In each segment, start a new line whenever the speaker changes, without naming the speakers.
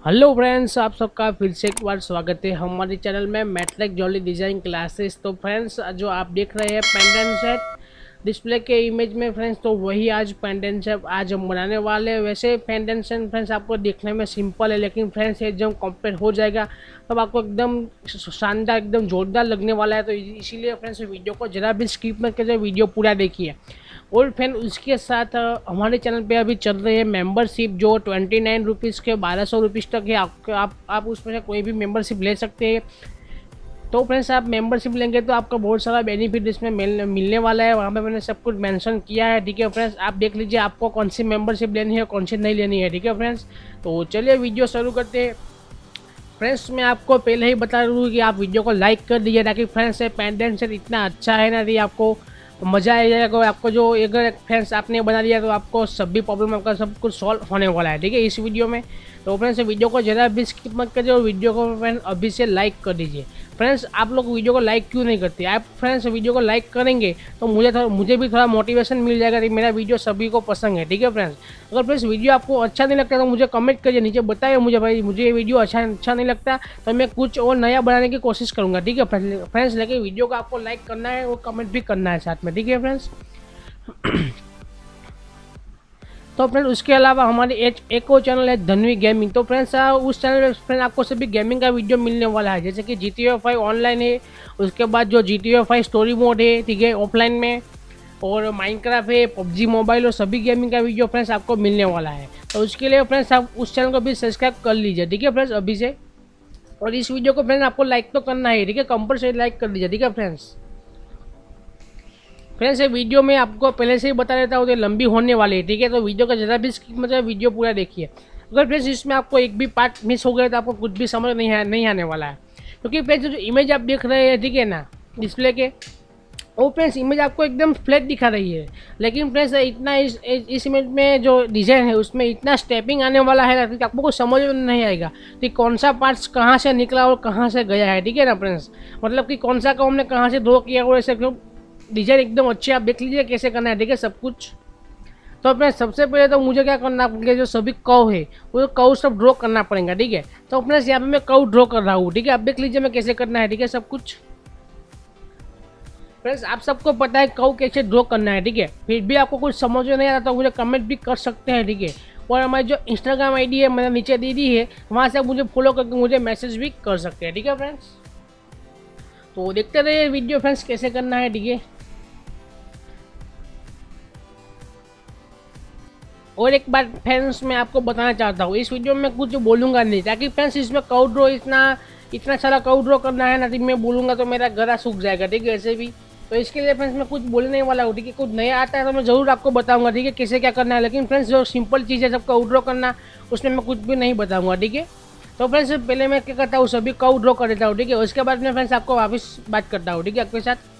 Hello friends, आप सबका फिर से एक बार स्वागत है हमारे चैनल में मैट्रिक जॉली डिज़ाइन क्लासेस। तो फ्रेंड्स, जो आप देख रहे हैं पेंडेंट सेट डिस्प्ले के इमेज में फ्रेंड्स, तो वही आज पेंडेंट सेट आज हम बनाने वाले हैं। वैसे पेंडेंट सेट फ्रेंड्स आपको देखने में सिंपल है, लेकिन फ्रेंड्स ये जब कंप्लीट हो जाएगा तब आपको एकदम शानदार, एकदम जोरदार लगने वाला है। तो इसीलिए फ्रेंड्स वीडियो को ज़रा भी स्किप मत कीजिए, वीडियो पूरा देखिए। और फ्रेंड उसके साथ हमारे चैनल पे अभी चल रही है मेंबरशिप, जो 29 रुपीज़ के 1200 रुपीज़ तक है। आप उसमें से कोई भी मेंबरशिप ले सकते हैं। तो फ्रेंड्स, आप मेंबरशिप लेंगे तो आपको बहुत सारा बेनिफिट इसमें मिलने वाला है। वहाँ पे मैंने सब कुछ मेंशन किया है। ठीक है फ्रेंड्स, आप देख लीजिए आपको कौन सी मेंबरशिप लेनी है, कौन सी नहीं लेनी है। ठीक है फ्रेंड्स, तो चलिए वीडियो शुरू करते हैं। फ्रेंड्स, मैं आपको पहले ही बता दूँ कि आप वीडियो को लाइक कर दीजिए, ताकि फ्रेंड्स पेंडेंट सेट इतना अच्छा है ना, कि आपको मज़ा आ जाएगा। आपको जो अगर फ्रेंड्स आपने बना दिया तो आपको सभी प्रॉब्लम आपका सब कुछ सॉल्व होने वाला है। ठीक है, इस वीडियो में। तो फ्रेंड्स, वीडियो को ज़रा भी स्किप मत करिए और वीडियो को फ्रेंड्स अभी से लाइक कर दीजिए। फ्रेंड्स, आप लोग वीडियो को लाइक क्यों नहीं करते? आप फ्रेंड्स वीडियो को लाइक करेंगे तो मुझे भी थोड़ा मोटिवेशन मिल जाएगा कि मेरा वीडियो सभी को पसंद है। ठीक है फ्रेंड्स, अगर फ्रेंड्स वीडियो आपको अच्छा नहीं लगता तो मुझे कमेंट करिए, नीचे बताइए मुझे, भाई मुझे ये वीडियो अच्छा नहीं लगता, तो मैं कुछ और नया बनाने की कोशिश करूँगा। ठीक है फ्रेंड्स, लेकिन वीडियो को आपको लाइक करना है और कमेंट भी करना है साथ में। ठीक है फ्रेंड्स। तो फ्रेंड उसके अलावा हमारे एक और चैनल है धनवी गेमिंग। तो फ्रेंड्स उस चैनल में फ्रेंड आपको सभी गेमिंग का वीडियो मिलने वाला है, जैसे कि GTA 5 ऑनलाइन है, उसके बाद जो GTA 5 स्टोरी मोड है, ठीक है, ऑफलाइन में, और माइनक्राफ्ट है, PUBG मोबाइल, और सभी गेमिंग का वीडियो फ्रेंड्स आपको मिलने वाला है। तो उसके लिए फ्रेंड्स आप उस चैनल को भी सब्सक्राइब कर लीजिए। ठीक है फ्रेंड्स, अभी से। और इस वीडियो को फ्रेंड्स आपको लाइक तो करना है। ठीक है, कंपलसरी लाइक कर दीजिए। ठीक है फ्रेंड्स। फ्रेंड्स, ये वीडियो में आपको पहले से ही बता देता हूँ, तो लंबी होने वाली है। ठीक है, तो वीडियो का ज़रा भी स्किप मतलब वीडियो पूरा देखिए। अगर फ्रेंड्स इसमें आपको एक भी पार्ट मिस हो गया तो आपको कुछ भी समझ नहीं आने वाला है। क्योंकि फ्रेंड्स जो इमेज आप देख रहे हैं, ठीक है ना, डिस्प्ले के, वो फ्रेंड्स इमेज आपको एकदम फ्लैट दिखा रही है। लेकिन फ्रेंड्स इतना इस इमेज में जो डिज़ाइन है उसमें इतना स्टेपिंग आने वाला है ना कि आपको कुछ समझ में नहीं आएगा कि कौन सा पार्ट्स कहाँ से निकला और कहाँ से गया है। ठीक है ना फ्रेंड्स, मतलब कि कौन सा को हमने कहाँ से ड्रॉ किया, और ऐसे डिजाइन एकदम अच्छे आप देख लीजिए कैसे करना है। ठीक है, सब कुछ। तो अपने सबसे पहले तो मुझे क्या करना पड़ेगा, जो सभी कव है वो कव सब ड्रॉ करना पड़ेगा। ठीक है, तो अपने यहाँ पे मैं कव ड्रॉ कर रहा हूँ। ठीक है, आप देख लीजिए मैं कैसे करना है। ठीक है, सब कुछ। फ्रेंड्स, आप सबको पता है कव कैसे ड्रॉ करना है। ठीक है, फिर भी आपको कुछ समझ में नहीं आता तो मुझे कमेंट भी कर सकते हैं। ठीक है, और हमारी जो इंस्टाग्राम आईडी है मैंने नीचे दे दी है, वहाँ से आप मुझे फॉलो करके मुझे मैसेज भी कर सकते हैं। ठीक है फ्रेंड्स, तो देखते रहिए वीडियो फ्रेंड्स कैसे करना है। ठीक है, और एक बार फ्रेंड्स मैं आपको बताना चाहता हूँ, इस वीडियो में कुछ बोलूँगा नहीं, ताकि फ्रेंड्स इसमें कव ड्रॉ इतना इतना सारा कव ड्रॉ करना है ना, कि मैं बोलूँगा तो मेरा गला सूख जाएगा। ठीक है, ऐसे भी। तो इसके लिए फ्रेंड्स मैं कुछ बोलने वाला हूँ। ठीक है, कुछ नया आता है तो मैं ज़रूर आपको बताऊँगा। ठीक है, कैसे क्या करना है। लेकिन फ्रेंड्स जो सिंपल चीज़ है सब कव ड्रॉ करना, उसमें मैं कुछ भी नहीं बताऊँगा। ठीक है, तो फ्रेंड्स पहले मैं क्या करता हूँ, सभी कव ड्रॉ कर देता हूँ। ठीक है, उसके बाद मैं फ्रेंड्स आपको वापस बात करता हूँ। ठीक है, आपके साथ।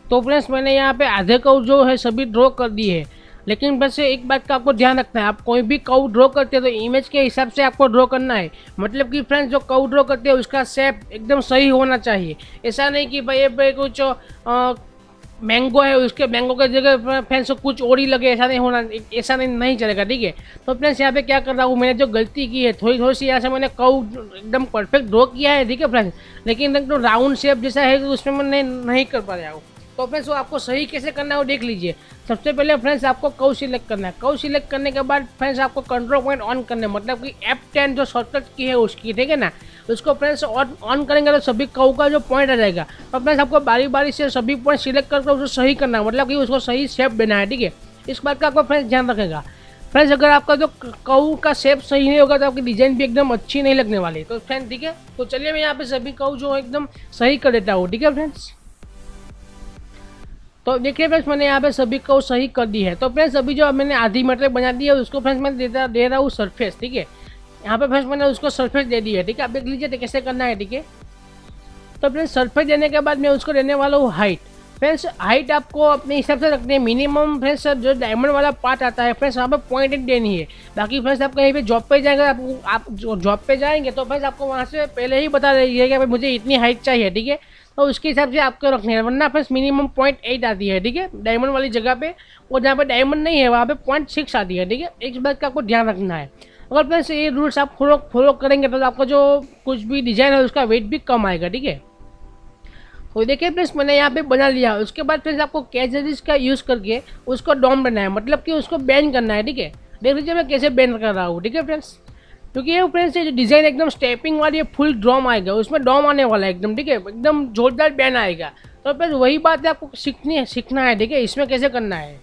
तो फ्रेंड्स मैंने यहाँ पे आधे कर्व जो है सभी ड्रॉ कर दिए है। लेकिन बस एक बात का आपको ध्यान रखना है, आप कोई भी कर्व ड्रॉ करते हैं तो इमेज के हिसाब से आपको ड्रॉ करना है। मतलब कि फ्रेंड्स जो कर्व ड्रॉ करते हैं उसका शेप एकदम सही होना चाहिए। ऐसा नहीं कि भाई कुछ मैंगो है, उसके मैंगो की जगह फ्रेंड्स कुछ और ही लगे, ऐसा नहीं होना, ऐसा नहीं चलेगा, ठीक है। तो फ्रेंड्स यहाँ पे क्या कर रहा हूँ, मैंने जो गलती की है थोड़ी थोड़ी सी यहाँ से मैंने कर्व एकदम परफेक्ट ड्रॉ किया है, ठीक है फ्रेंड्स। लेकिन तो राउंड शेप जैसा है तो उसमें मैं नहीं कर पा रहा हूँ। तो फ्रेंड्स वो आपको सही कैसे करना है वो देख लीजिए। सबसे पहले फ्रेंड्स आपको कर्व सिलेक्ट करना है। कर्व सिलेक्ट करने के बाद फ्रेंड्स आपको कंट्रोल पॉइंट ऑन करना है, मतलब कि F10 जो शॉर्टकट की है उसकी, ठीक है ना। उसको फ्रेंड्स ऑन करेंगे तो सभी कर्व का जो पॉइंट आ जाएगा। तो फ्रेंड्स आपको बारी बारी से सभी पॉइंट सिलेक्ट करके उसको सही करना है, मतलब कि उसको सही शेप देना है, ठीक है। इस बात का आपको फ्रेंड्स ध्यान रखेगा। फ्रेंड्स अगर आपका जो कर्व का शेप सही नहीं होगा तो आपकी डिजाइन भी एकदम अच्छी नहीं लगने वाली। तो फ्रेंड्स ठीक है, तो चलिए मैं यहाँ पे सभी कर्व जो एकदम सही कर देता हूँ, ठीक है फ्रेंड्स। तो देखिए फ्रेंड्स मैंने यहाँ पे सभी को सही कर दी है। तो फ्रेंड्स अभी जो मैंने आधी मेट्रिक बना दी है उसको फ्रेंड्स मैं दे रहा हूँ सरफेस, ठीक है। यहाँ पे फ्रेंड्स मैंने उसको सरफेस दे दी है, ठीक है। आप देख लीजिए कैसे करना है, ठीक है। तो फ्रेंड्स सरफेस देने के बाद मैं उसको देने वाला हूँ हाइट। फ्रेंड्स हाइट आपको अपने हिसाब से रखनी है। मिनिमम फ्रेंड्स जो डायमंड वाला पार्ट आता है फ्रेंड्स वहाँ पे 0.8 देनी है। बाकी फ्रेंड्स आप कहीं पे जॉब पे जाएंगे, आप जॉब पे जाएंगे तो फ्रेंड्स आपको वहाँ से पहले ही बता रही है कि मुझे इतनी हाइट चाहिए, ठीक है। तो उसके हिसाब से आपको रखनी है, वरना फ्रेंड्स मिनिमम 0.8 आती है, ठीक है, डायमंड वाली जगह पे। और जहाँ पे डायमंड नहीं है वहाँ पे 0.6 आती है, ठीक है। इस बात का आपको ध्यान रखना है। अगर फ्रेंड्स ये रूल्स आप फॉलो करेंगे तो आपका जो कुछ भी डिजाइन है उसका वेट भी कम आएगा, ठीक है। तो देखिए फ्रेंड्स मैंने यहाँ पे बना लिया। उसके बाद फ्रेंड्स आपको कैचेस का यूज़ करके उसको डॉम बनाना है, मतलब कि उसको बैन करना है, ठीक है। देख लीजिए मैं कैसे बैन कर रहा हूँ, ठीक है फ्रेंड्स। क्योंकि ये फ्रेंड्स ये जो डिज़ाइन एकदम स्टेपिंग वाली है, फुल डॉम आएगा, उसमें डॉम आने वाला है एकदम, ठीक है, एकदम जोरदार बैन आएगा। तो फ्रेंड्स वही बात है, आपको सीखना है, ठीक है, इसमें कैसे करना है।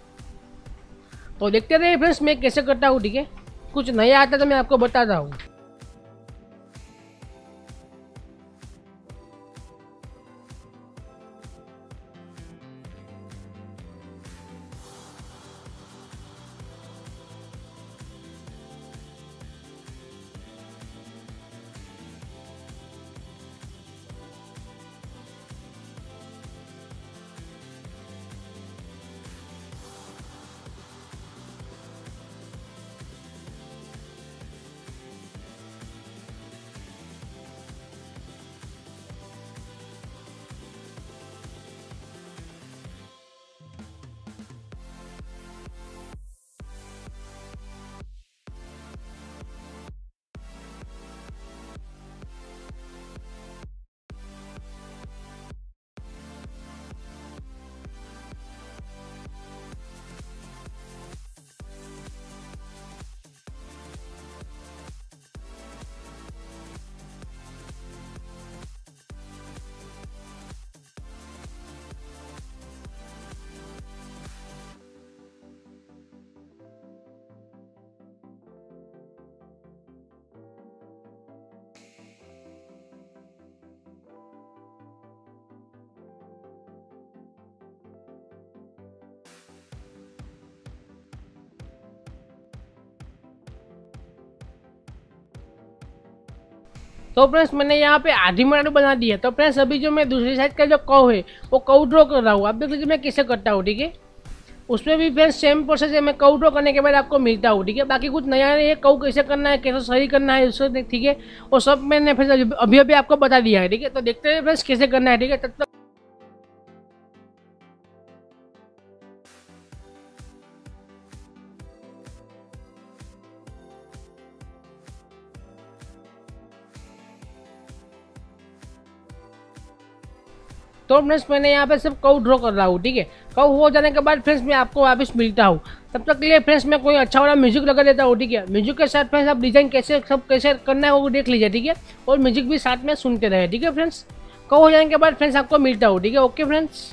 तो देखते रहिए फ्रेंड्स मैं कैसे करता हूँ, ठीक है। कुछ नया आता है तो मैं आपको बताता हूँ। तो फ्रेंड्स मैंने यहाँ पे आधी मिनट बना दी है। तो फ्रेंड्स अभी जो मैं दूसरी साइड का जो कर्व है वो कर्व ड्रॉ कर रहा हूँ। आप देख लीजिए मैं कैसे करता हूँ, ठीक है। उसमें भी फ्रेंड्स सेम प्रोसेस है, मैं कर्व ड्रॉ करने के बाद आपको मिलता हूँ, ठीक है। बाकी कुछ नया नहीं है, कर्व कैसे करना है, कैसे सही करना है उसको, ठीक है, वो सब मैंने फिर अभी अभी आपको बता दिया है, ठीक है। तो देखते हैं फ्रेंड्स कैसे करना है, ठीक है, तब तक। तो फ्रेंड्स मैंने यहाँ पे सिर्फ कर्व ड्रॉ कर रहा हूँ, ठीक है। कर्व हो जाने के बाद फ्रेंड्स मैं आपको वापस मिलता हूँ। तब तक के लिए फ्रेंड्स मैं कोई अच्छा वाला म्यूजिक लगा देता हूँ, ठीक है। म्यूजिक के साथ फ्रेंड्स आप डिजाइन कैसे करना है वो देख लीजिए, ठीक है। और म्यूजिक भी साथ में सुनते रहे, ठीक है फ्रेंड्स। कर्व हो जाने के बाद फ्रेंड्स आपको मिलता हूँ, ठीक है। Okay friends.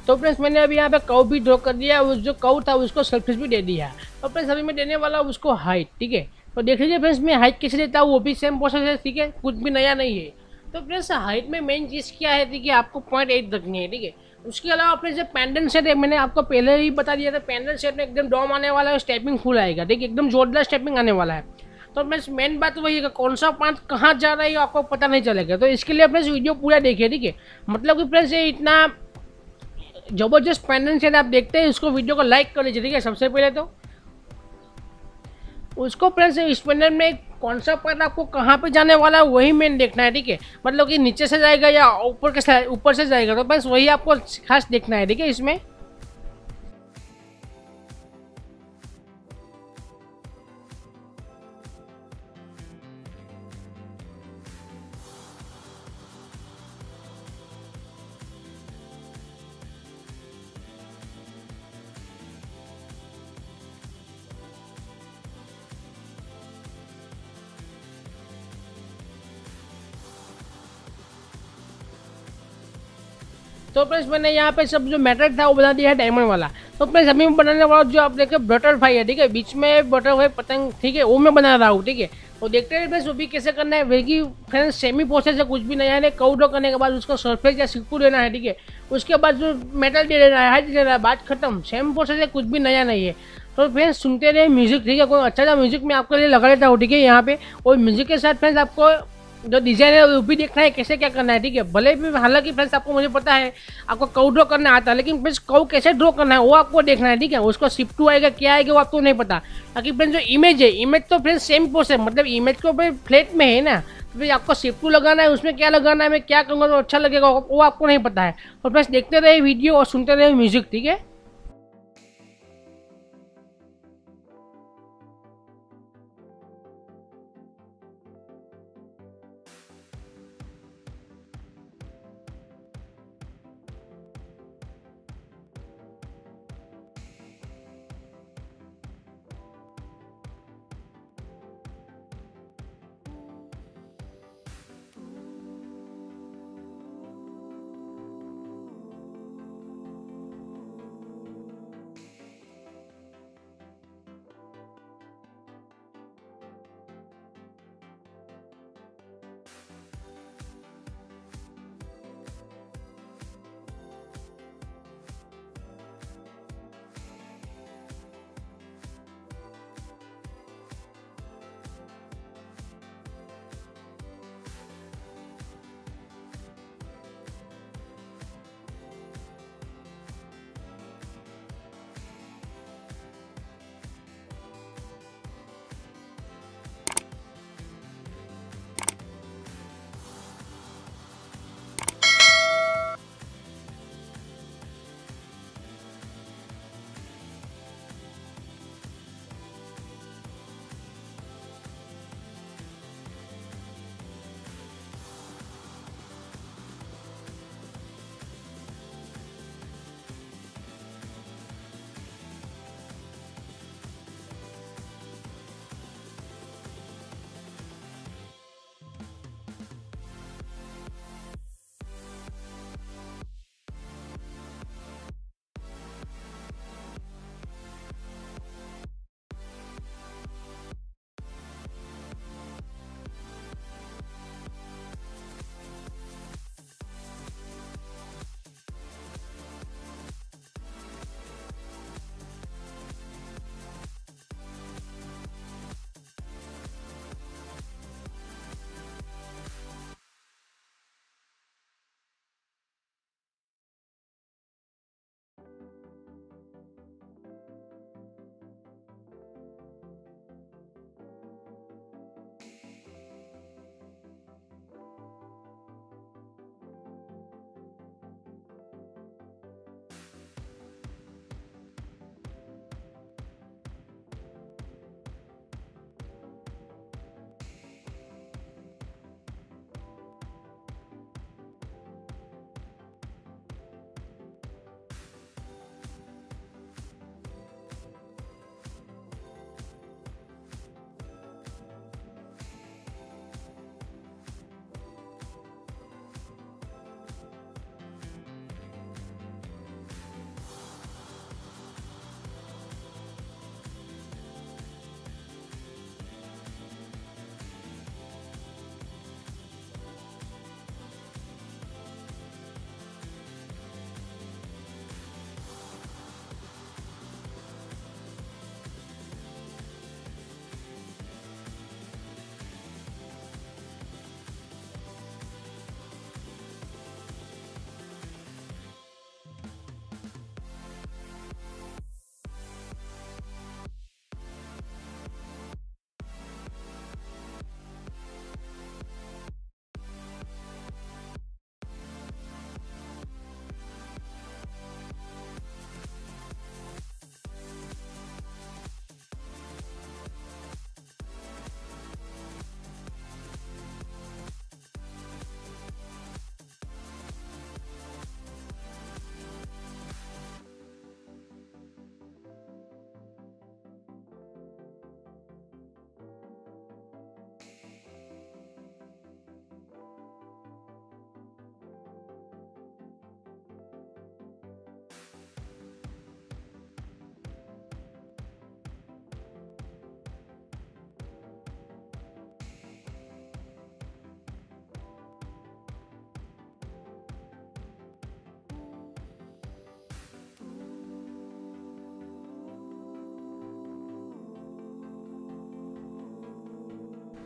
तो फ्रेंड्स मैंने अभी यहाँ पे कर्व भी ड्रॉ कर दिया, उस जो कर्व था उसको सरफेस भी दे दिया। तो फ्रेंड्स अभी मैं देने वाला हूँ उसको हाइट, ठीक है। तो देख लीजिए फ्रेंड्स मैं हाइट कैसे देता हूँ, वो भी सेम प्रोसेस है, ठीक है, कुछ भी नया नहीं है। तो फ्रेंड्स हाइट में मेन चीज़ क्या है, ठीक है, आपको 0.8 रखनी है, ठीक है। उसके अलावा अपने जो पेंडेंट सेट है, मैंने आपको पहले ही बता दिया था, पेंडेंट सेट में एकदम डॉम आने वाला है, स्टेपिंग फुल आएगा, ठीक है, एकदम जोरदार स्टेपिंग आने वाला है। तो फ्रेंड्स मेन बात वही है, कौन सा पार्ट कहाँ जा रहा है आपको पता नहीं चलेगा। तो इसके लिए फ्रेंड्स वीडियो पूरा देखिए, ठीक है। मतलब कि फ्रेंड्स ये इतना जबरदस्त पेंडेंट सेट आप देखते हैं, इसको वीडियो को लाइक कर लीजिए, ठीक है। सबसे पहले तो उसको फ्रेंड्स इस पेंडेंट में कौन सा पार्ट आपको कहाँ पे जाने वाला है वही मेन देखना है, ठीक है। मतलब कि नीचे से जाएगा या ऊपर से जाएगा, तो बस वही आपको खास देखना है, ठीक है इसमें। तो फ्रेंड्स मैंने यहाँ पे सब जो मैटर था वो बना दिया है डायमंड वाला। तो फ्रेंड्स अभी मैं बनाने वाला जो आप देखे बटरफ्लाई है, ठीक है, बीच में बटरफ्लाई पतंग, ठीक है, वो मैं बना रहा हूँ, ठीक है। तो देखते हैं फ्रेंड्स वो भी कैसे करना है, वही फ्रेंड्स सेमी प्रोसेस है, कुछ भी नया है। कर्व ड्रॉ करने के बाद उसको सरफेस या सिक्कू देना है, ठीक है। उसके बाद जो मेटल दे देना है, हाइट दे देना है, बात खत्म, सेम प्रोसेस है, कुछ भी नया नहीं है। तो फ्रेंड्स सुनते रहे म्यूजिक, ठीक है, कोई अच्छा सा म्यूजिक मैं आपके लिए लगा लेता हूँ, ठीक है, यहाँ पे। और म्यूजिक के साथ फ्रेंड्स आपको जो डिजाइन है वो भी देखना है कैसे क्या करना है, ठीक है। भले भी हालांकि फ्रेंड्स आपको मुझे पता है आपको कर्व ड्रॉ करना आता है, लेकिन फ्रेंड्स कर्व कैसे ड्रॉ करना है वो आपको देखना है, ठीक है। उसको शिफ्ट टू आएगा क्या आएगा वो आपको नहीं पता। बाकी फ्रेंड्स जो इमेज है, इमेज तो फ्रेंड्स सेम प्रोसेस, मतलब इमेज को फ्लैट में है ना, तो फिर आपको शिफ्ट टू लगाना है, उसमें क्या लगाना है, मैं क्या करूँगा तो अच्छा लगेगा वो आपको नहीं पता है। तो फ्रेंड्स देखते रहे वीडियो और सुनते रहे म्यूजिक, ठीक है।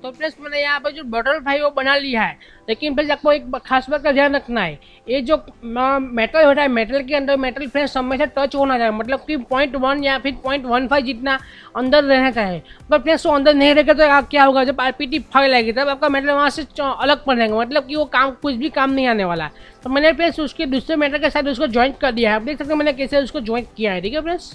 तो फ्रेंड्स मैंने यहाँ पे जो बटरफ्लाई वो बना लिया है, लेकिन फ्रेंड्स आपको एक खास बात का ध्यान रखना है, ये जो मेटल होता है, मेटल के अंदर मेटल फ्रेंड्स हमेशा टच होना चाहिए, मतलब कि 0.1 या फिर 0.15 जितना अंदर रहना चाहिए। पर फ्रेंड्स वो अंदर नहीं रहेगा तो क्या होगा, जब आरपीटी फाइल आएगी तब आपका मेटल वहाँ से अलग पड़ जाएगा, मतलब कि वो काम कुछ भी काम नहीं आने वाला है। तो मैंने फ्रेंड्स उसके दूसरे मेटल के साथ उसको ज्वाइंट कर दिया है, आप देख सकते हो मैंने कैसे उसको ज्वाइंट किया है। ठीक है फ्रेंड्स,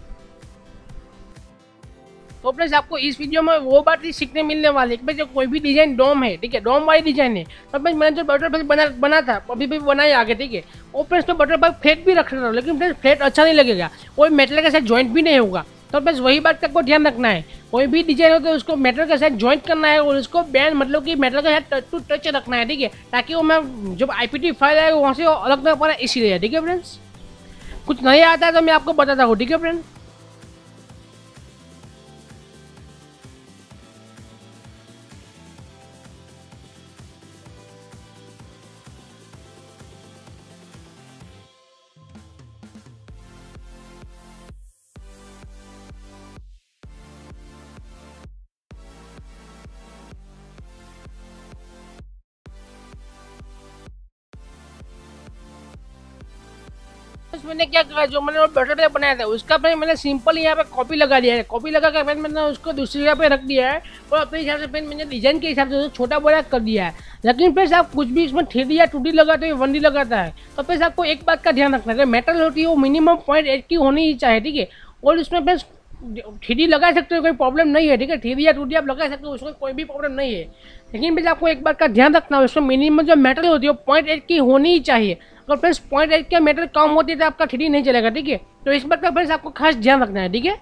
तो फ्रेंड्स आपको इस वीडियो में वो बात ही सीखने मिलने वाली है कि भाई जो कोई भी डिजाइन डोम है, ठीक है, डोम वाली डिजाइन है, तो फ्रेंड्स मैंने जो बटरफ्लाई बना था अभी भी बनाया आगे, ठीक है, वो फ्रेंड्स तो बटरफ्लाई फ्लैट भी रख रहा था, लेकिन फ्रेंड्स फ्लैट अच्छा नहीं लगेगा, कोई मेटल के साथ ज्वाइंट भी नहीं होगा। तो फ्रेंड्स वही बात का आपको ध्यान रखना है, कोई भी डिजाइन हो तो उसको मेटल के साथ ज्वाइंट करना है और उसको बैंड मतलब कि मेटल के साथ टच टू टच रखना है, ठीक है, ताकि वो मैं जब आईपीटी फाइल आएगा वहाँ से अलग ना पड़ा, इसीलिए। ठीक है फ्रेंड्स, कुछ नहीं आता है तो मैं आपको बताता हूँ। ठीक है फ्रेंड्स, मैंने क्या करा, जो मैंने बटरफ्लाई बनाया था उसका फिर मैंने सिंपल यहाँ पे कॉपी लगा दिया है, कॉपी लगा कर फिर मैंने उसको दूसरी जगह पे रख दिया है और अपने हिसाब से फिर मैंने डिजाइन के हिसाब से छोटा बड़ा कर दिया है। लेकिन फिर आप कुछ भी इसमें 3D या 2D लगाते हो, 1D लगाता है, तो फिर आपको एक बात का ध्यान रखना है, मेटल होती है वो मिनिमम 0.8 की होनी ही चाहिए, ठीक है, और इसमें फिर 3D लगा सकते हो, कोई प्रॉब्लम नहीं है, ठीक है, 3D या 2D आप लगा सकते हो, उसमें कोई भी प्रॉब्लम नहीं है। लेकिन फिर आपको एक बात का ध्यान रखना है, उसमें मिनिमम जो मेटल होती है वो 0.8 की होनी ही चाहिए। अगर फ्रेंड्स 0.8 का मेटल कम होती है तो आपका 3D नहीं चलेगा, ठीक है, तो इस बात का फ्रेंड्स आपको खास ध्यान रखना है। ठीक है,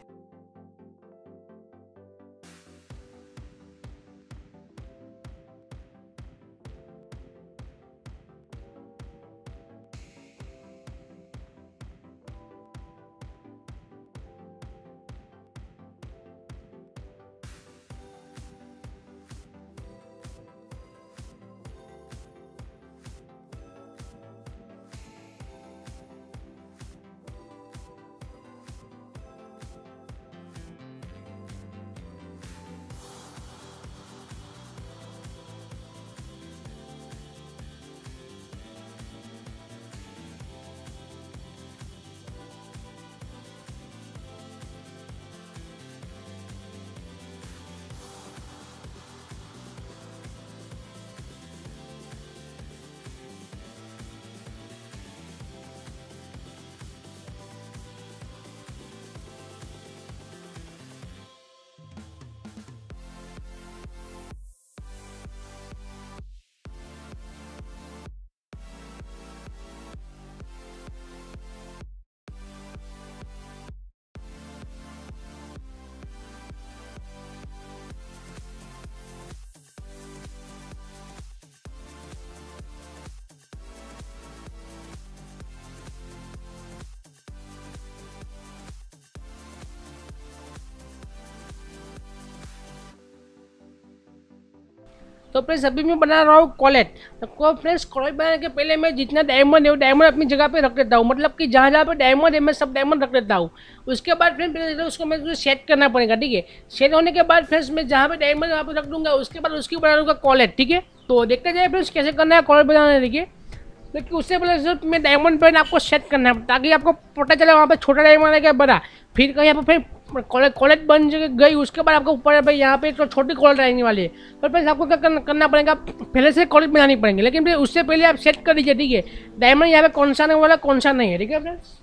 तो फ्रेंड्स अभी मैं बना रहा हूँ कॉलेट। तो फ्रेंड्स कॉलेट बनाने के पहले मैं जितना डायमंड है वो डायमंड अपनी जगह पे रख देता हूँ, मतलब कि जहाँ जहाँ पे डायमंड है मैं सब डायमंड रख देता हूँ। उसके बाद फ्रेंड्स उसको मैं सेट करना पड़ेगा, ठीक है, सेट होने के बाद फ्रेंड्स मैं जहाँ पे डायमंड वहाँ पे रख दूंगा, उसके बाद उसकी बना दूंगा कॉलेट। ठीक है, तो देखते जाए फ्रेंड्स कैसे करना है कॉलेट बनाना, देखिए। लेकिन उससे पहले सिर्फ मैं डायमंड पेन आपको सेट करना है ताकि आपको पता चले वहाँ पे छोटा डायमंड है क्या बड़ा, फिर कहीं यहाँ पे फिर कॉलेज बन गई उसके बाद आपको ऊपर भाई यहाँ पे तो छोटी कॉलेज आने वाली है, तो फिर आपको क्या करना पड़ेगा, पहले से कॉलेज बनानी पड़ेंगे, लेकिन फिर उससे पहले आप सेट कर दीजिए, ठीक है, डायमंड यहाँ पे कौन सा आने वाला कौन सा नहीं है। ठीक है फ्रेंड्स,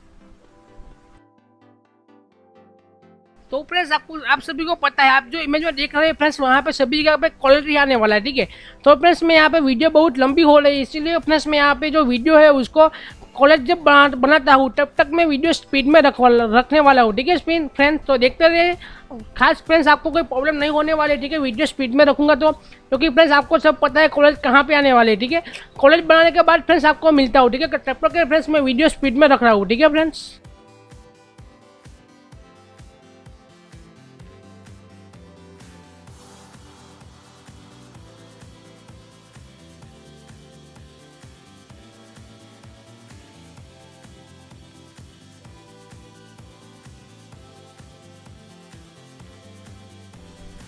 तो फ्रेंड्स आपको आप सभी को पता है, आप जो इमेज में देख रहे हैं फ्रेंड्स वहाँ पे सभी जगह पे क्वालिटी आने वाला है, ठीक है। तो फ्रेंड्स मैं यहाँ पे वीडियो बहुत लंबी हो रही है, इसीलिए फ्रेंड्स मैं यहाँ पे जो वीडियो है उसको कॉलेज जब बनाता हूँ तब तक मैं वीडियो स्पीड में रखने वाला हूँ, ठीक है फ्रेंड्स। तो देखते रहिए, खास फ्रेंड्स आपको कोई प्रॉब्लम नहीं होने वाली, ठीक है, वीडियो स्पीड में रखूंगा तो, क्योंकि फ्रेंड्स आपको सब पता है कॉलेज कहाँ पे आने वाले, ठीक है। कॉलेज बनाने के बाद फ्रेंड्स आपको मिलता हूँ, ठीक है, तब तक के फ्रेंड्स मैं वीडियो स्पीड में रख रहा हूँ, ठीक है फ्रेंड्स।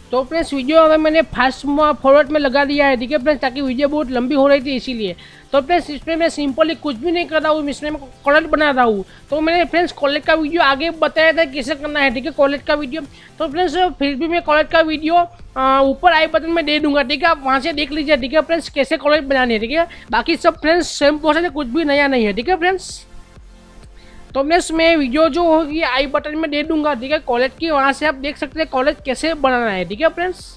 तो फ्रेंड्स वीडियो अगर मैंने फास्ट फॉरवर्ड में लगा दिया है, ठीक है फ्रेंड्स, ताकि वीडियो बहुत लंबी हो रही थी इसीलिए। तो फ्रेंड्स इसमें मैं सिंपली कुछ भी नहीं कर रहा हूँ, इसमें मैं कॉलेज बना रहा हूँ। तो मैंने फ्रेंड्स कॉलेज का वीडियो आगे बताया था कैसे करना है, ठीक है, कॉलेज का वीडियो। तो फ्रेंड्स फिर भी मैं कॉलेज का वीडियो ऊपर आई बटन में दे दूंगा, ठीक है, आप वहाँ से देख लीजिए, ठीक है फ्रेंड्स, कैसे कॉलेज बनाने हैं, ठीक है। बाकी सब फ्रेंड्स सेम प्रोसेस है, कुछ भी नया नहीं है, ठीक है फ्रेंड्स। तो फ्रेंड्स मैं वीडियो जो होगी आई बटन में दे दूंगा, ठीक है, कॉलेज की, वहाँ से आप देख सकते हैं कॉलेज कैसे बनाना है, ठीक है फ्रेंड्स।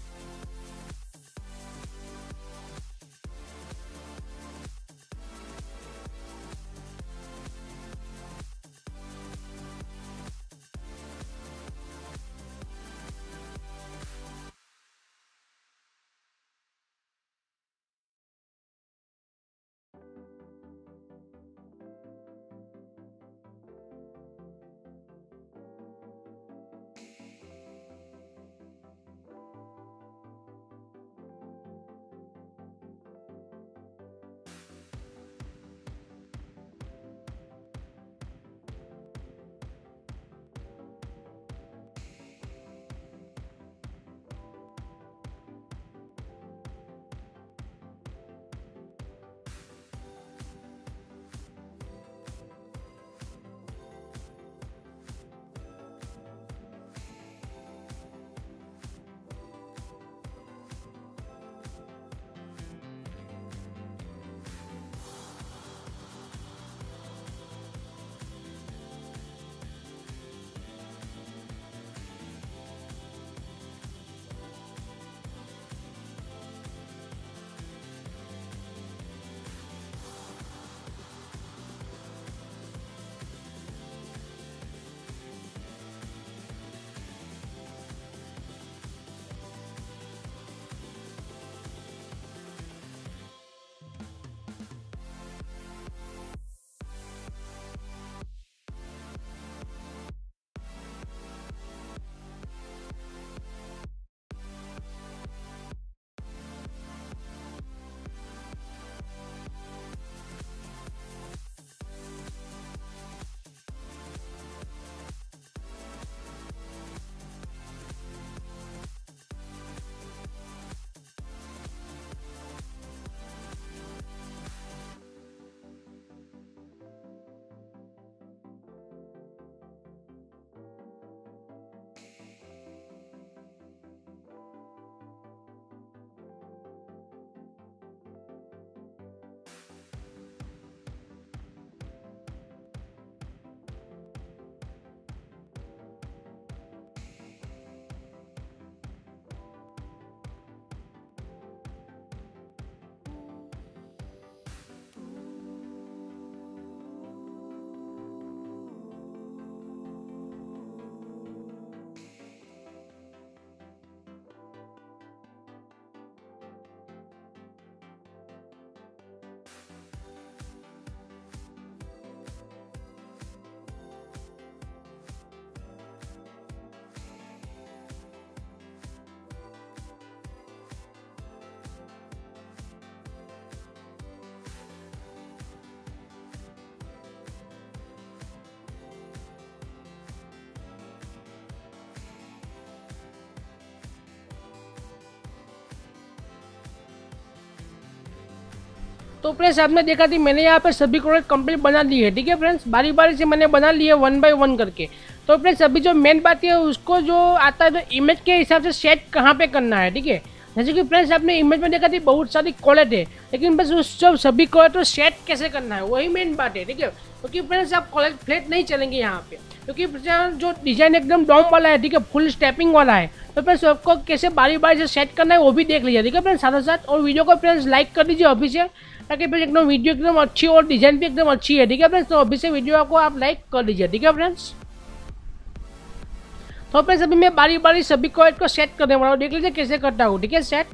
तो फ्रेंड्स आपने देखा थी मैंने यहाँ पे सभी कॉलेज कंप्लीट बना ली है, ठीक है फ्रेंड्स, बारी बारी से मैंने बना ली है 1 बाय 1 करके। तो फ्रेंड्स अभी जो मेन बात है उसको जो आता है तो इमेज के हिसाब से सेट कहाँ पे करना है, ठीक है। जैसे कि फ्रेंड्स आपने इमेज में देखा थी बहुत सारी कॉलेज है, लेकिन बस उस जो सभी कॉलेज तो सेट कैसे करना है वही मेन बात है, ठीक है। क्योंकि फ्रेंड्स आप कॉलेज फ्लैट नहीं चलेंगे यहाँ पे, क्योंकि जो डिजाइन एकदम डॉम वाला है, ठीक है, फुल स्टेपिंग वाला है। तो फ्रेंड्स आपको कैसे बारी बारी से सेट करना है वो भी देख लीजिए, ठीक है फ्रेंड्स, साथ साथ। और वीडियो को फ्रेंड्स लाइक कर दीजिए अभी से, ताकि फ्रेंड्स एकदम वीडियो एकदम अच्छी और डिजाइन भी एकदम अच्छी है, ठीक है फ्रेंड्स। तो अभी से वीडियो को आप लाइक कर दीजिए, ठीक है फ्रेंड्स। तो फ्रेंड्स अभी मैं बारी बारी सभी कॉलेज को सेट करने वाला हूँ, देख लीजिए कैसे करता हूँ, ठीक है, सेट।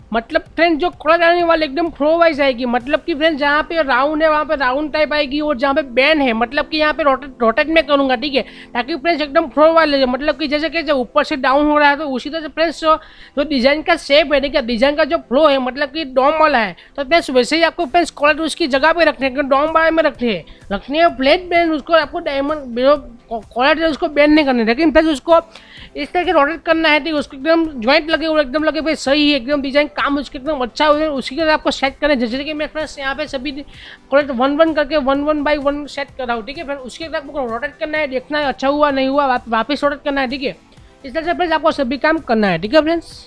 मतलब फ्रेंड्स जो कलर आने वाले एकदम फ्लो वाइज आएगी, मतलब कि फ्रेंड्स जहाँ पे राउंड है वहाँ पे राउंड टाइप आएगी, और जहाँ पे बैन है मतलब कि यहाँ पे रोटेट में करूँगा, ठीक है, ताकि फ्रेंड्स एकदम फ्लो वाले, मतलब कि जैसे कि जब ऊपर से डाउन हो रहा है तो उसी तरह से फ्रेंड्स जो डिजाइन का शेप है, ठीक है, डिजाइन का जो फ्लो है मतलब कि डॉम वाला है, तो फ्रेंड्स वैसे ही आपको फ्रेंड्स कलर उसकी जगह पे रखने हैं, डॉम वाले में रखने हैं फ्लैट बैन, उसको आपको डायमंड कॉलर है उसको बैन नहीं करने, लेकिन फिर उसको इस तरह के रोटेट करना है, ठीक है, उसको एकदम ज्वाइंट लगे और एकदम लगे भाई सही है, एकदम डिजाइन काम उसके एकदम अच्छा हो, उसी के लिए आपको सेट करें, जैसे कि मैं फ्रेंड्स यहाँ पे सभी कॉलर 1-1 करके 1-1 सेट कर रहा हूँ, ठीक है, फिर उसके बाद आपको रोटेट करना है, देखना है अच्छा हुआ नहीं हुआ, वापस रोटेट करना है, ठीक है, इस तरह से फ्रेंड्स आपको सभी काम करना है, ठीक है फ्रेंड्स।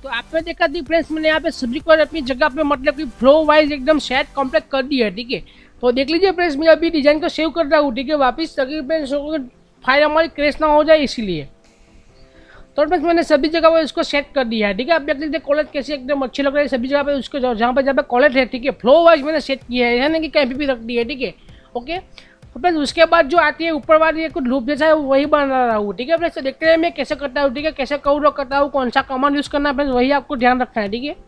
तो आपने देखा थी फ्रेंड्स, मैंने यहाँ पे सभी को अपनी जगह पे मतलब कि फ्लो वाइज एकदम सेट कंप्लीट कर दिया है। ठीक है, तो देख लीजिए फ्रेंड्स, मैं अभी डिजाइन को सेव कर रहा हूँ। ठीक है, वापिस ताकि फ्रेंड्स फाइल हमारी क्रैश ना हो जाए इसीलिए। तो फ्रेंड्स मैंने सभी जगह पर इसको सेट कर दिया है। ठीक है, आप देख लीजिए कॉलेज कैसे एकदम अच्छी लग रही है सभी जगह पे उसको, जहाँ पे कॉलेज है। ठीक है, फ्लो वाइज मैंने सेट किया है ना कि कहीं भी रख दिया है। ठीक है, ओके। तो फ्रेंड्स उसके बाद जो आती है ऊपर वाली कुछ लूप जैसा है वही बना रहा हूँ। ठीक है फ्रेंड्स, तो देखते हैं मैं कैसे करता हूँ। ठीक है, कैसे करता हूँ, कौन सा कमांड यूज़ करना है फ्रेंड्स, वही आपको ध्यान रखना है। ठीक है,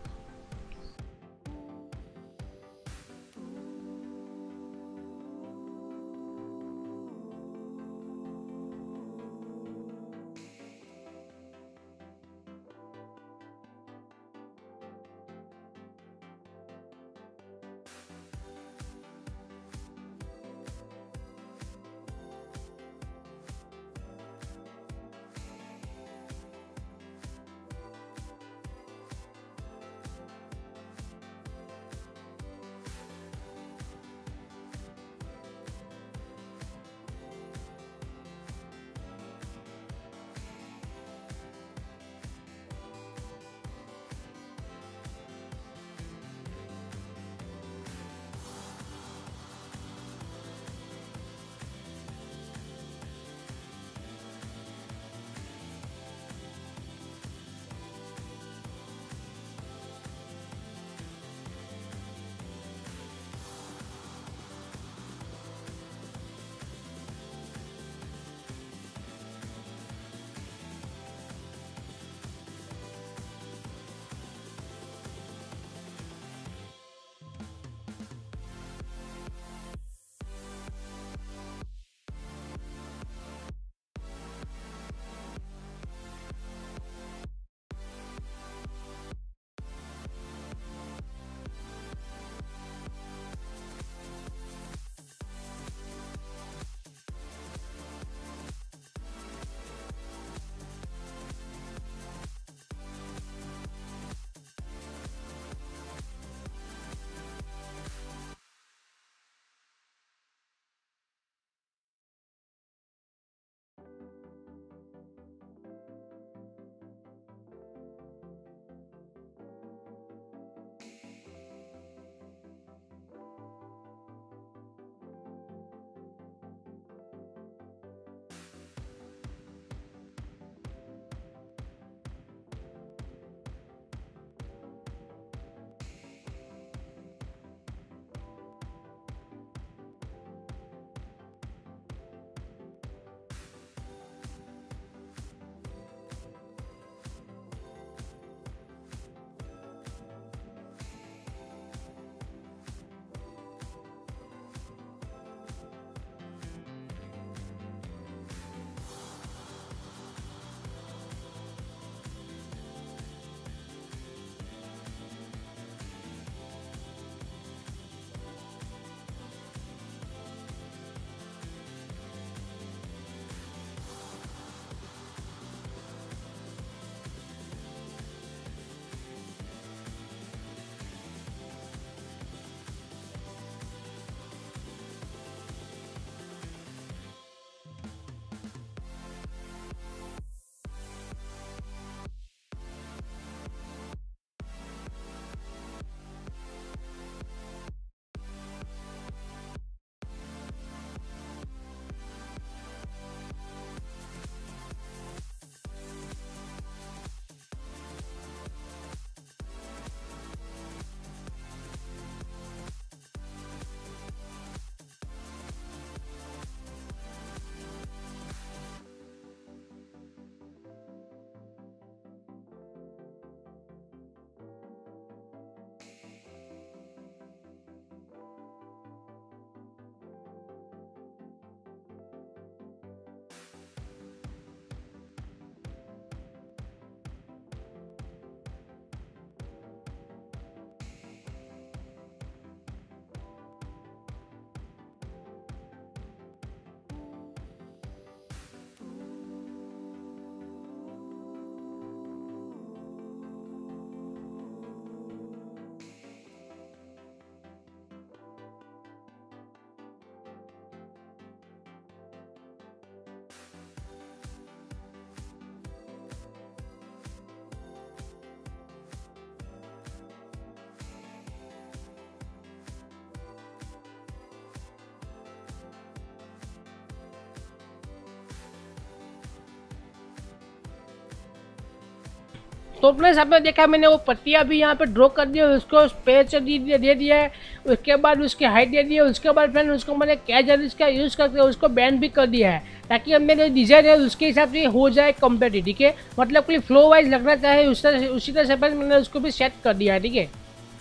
तो फ्रेंड्स आपने देखा मैंने वो पट्टियाँ भी यहाँ पे ड्रॉ कर दी, उसको स्पेस दे दिया है, उसके बाद उसकी हाइट दे दी है, उसके बाद फ्रेंड उसको मैंने क्या जरिस का यूज़ करके उसको बैंड भी कर दिया है, ताकि अब मेरे डिज़ाइन है उसके हिसाब से हो जाए कम्प्लीट, ठीक है। मतलब कोई फ्लो वाइज लगना चाहे उसी तरह से फ्रेंड मैंने उसको भी सेट कर दिया है, ठीक है।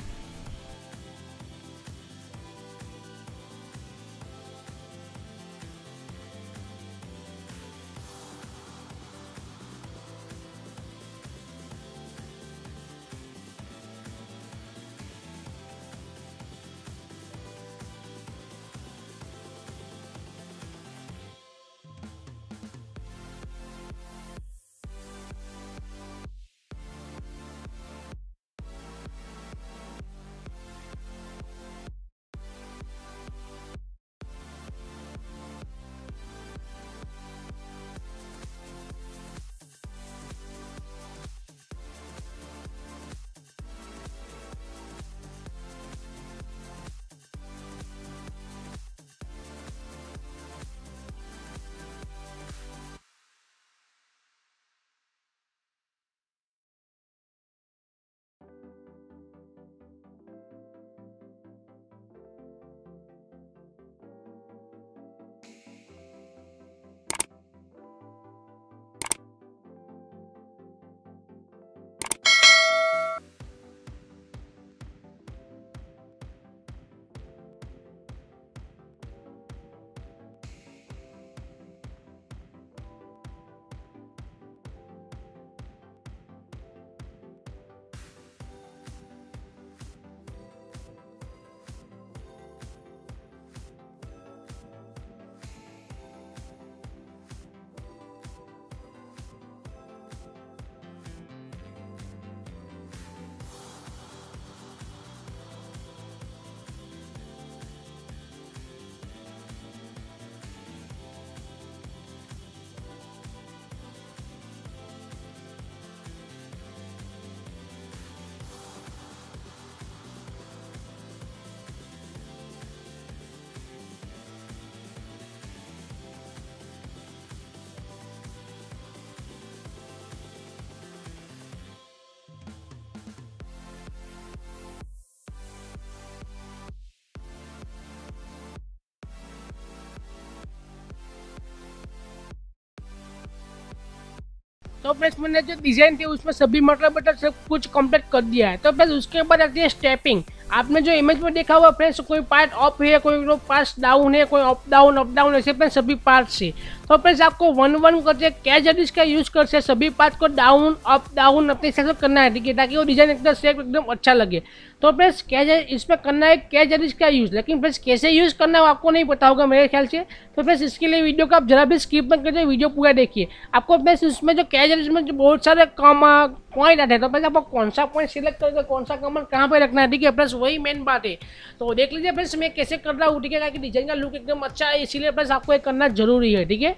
तो फ्रेंड्स मैंने जो डिजाइन थी उसमें सभी मतलब सब कुछ कंप्लीट कर दिया है। तो फ्रेंड्स उसके बाद आती है स्टेपिंग। आपने जो इमेज में देखा हुआ फ्रेंड्स, कोई पार्ट अप है, कोई पार्ट डाउन है, कोई अप डाउन ऐसे फ्रेंड्स सभी पार्ट से। तो फ्रेंड्स आपको वन वन करके क्या जरिस का यूज कर से सभी पार्ट को डाउन अपने हिसाब से करना है, ठीक है, ताकि वो डिजाइन एकदम शेप एकदम अच्छा लगे। तो फ्रेंड्स क्या इसमें करना है क्या जरिस का यूज, लेकिन फ्रेंड्स कैसे यूज करना है वो आपको नहीं पता होगा मेरे ख्याल से। तो फ्रेंड्स इसके लिए वीडियो को आप जरा भी स्किप मत करिए, वीडियो पूरा देखिए। आपको फ्रेंड्स उसमें जो क्या जरिस में जो बहुत सारे पॉइंट आते हैं, तो फ्रेंड्स आपको कौन सा पॉइंट सिलेक्ट करके कौन सा कॉमन कहाँ पे रखना है, ठीक है फ्रेंड्स, वही मेन बात है। तो देख लीजिए फ्रेंड्स मैं कैसे कर रहा हूँ, ठीक है, कि डिजाइन का लुक एकदम अच्छा है, इसीलिए फ्रेंड्स आपको ये करना जरूरी है, ठीक है।